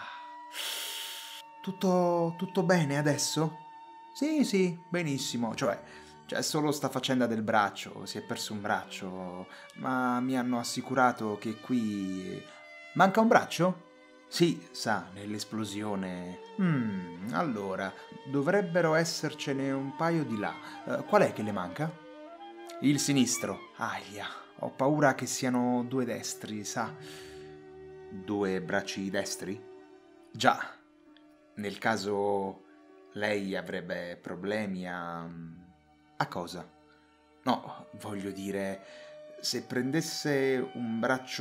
tutto bene adesso? Sì, benissimo, cioè c'è solo sta faccenda del braccio, si è perso un braccio, ma mi hanno assicurato che qui... Manca un braccio? Sì, sa, nell'esplosione... allora, dovrebbero essercene un paio di là. Qual è che le manca? Il sinistro. Aia, ho paura che siano 2 destri, sa. 2 bracci destri? Già, nel caso lei avrebbe problemi a... A cosa? No, voglio dire, se prendesse un braccio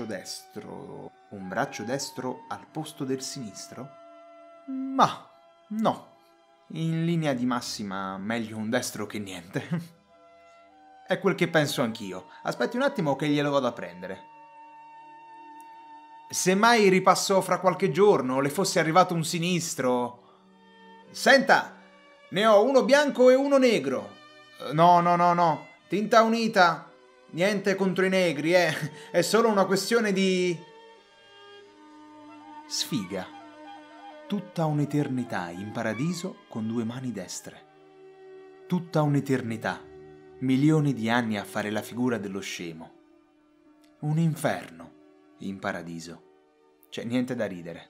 destro al posto del sinistro? Ma, no. In linea di massima, meglio un destro che niente. È quel che penso anch'io. Aspetti un attimo che glielo vado a prendere. Se mai ripassò fra qualche giorno, le fosse arrivato un sinistro... Senta, ne ho uno bianco e uno negro. No. Tinta unita. Niente contro i negri, È solo una questione di... Sfiga. Tutta un'eternità in paradiso con 2 mani destre. Tutta un'eternità. Milioni di anni a fare la figura dello scemo. Un inferno in paradiso. C'è niente da ridere.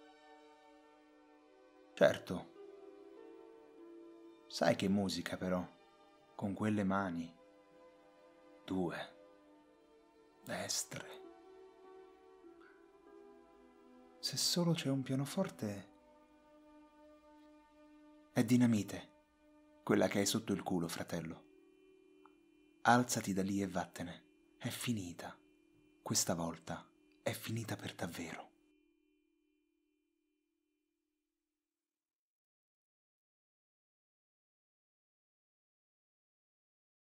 Certo. Sai che musica però, con quelle mani. 2 destre. Se solo c'è un pianoforte... È dinamite, quella che hai sotto il culo, fratello. Alzati da lì e vattene. È finita. Questa volta è finita per davvero.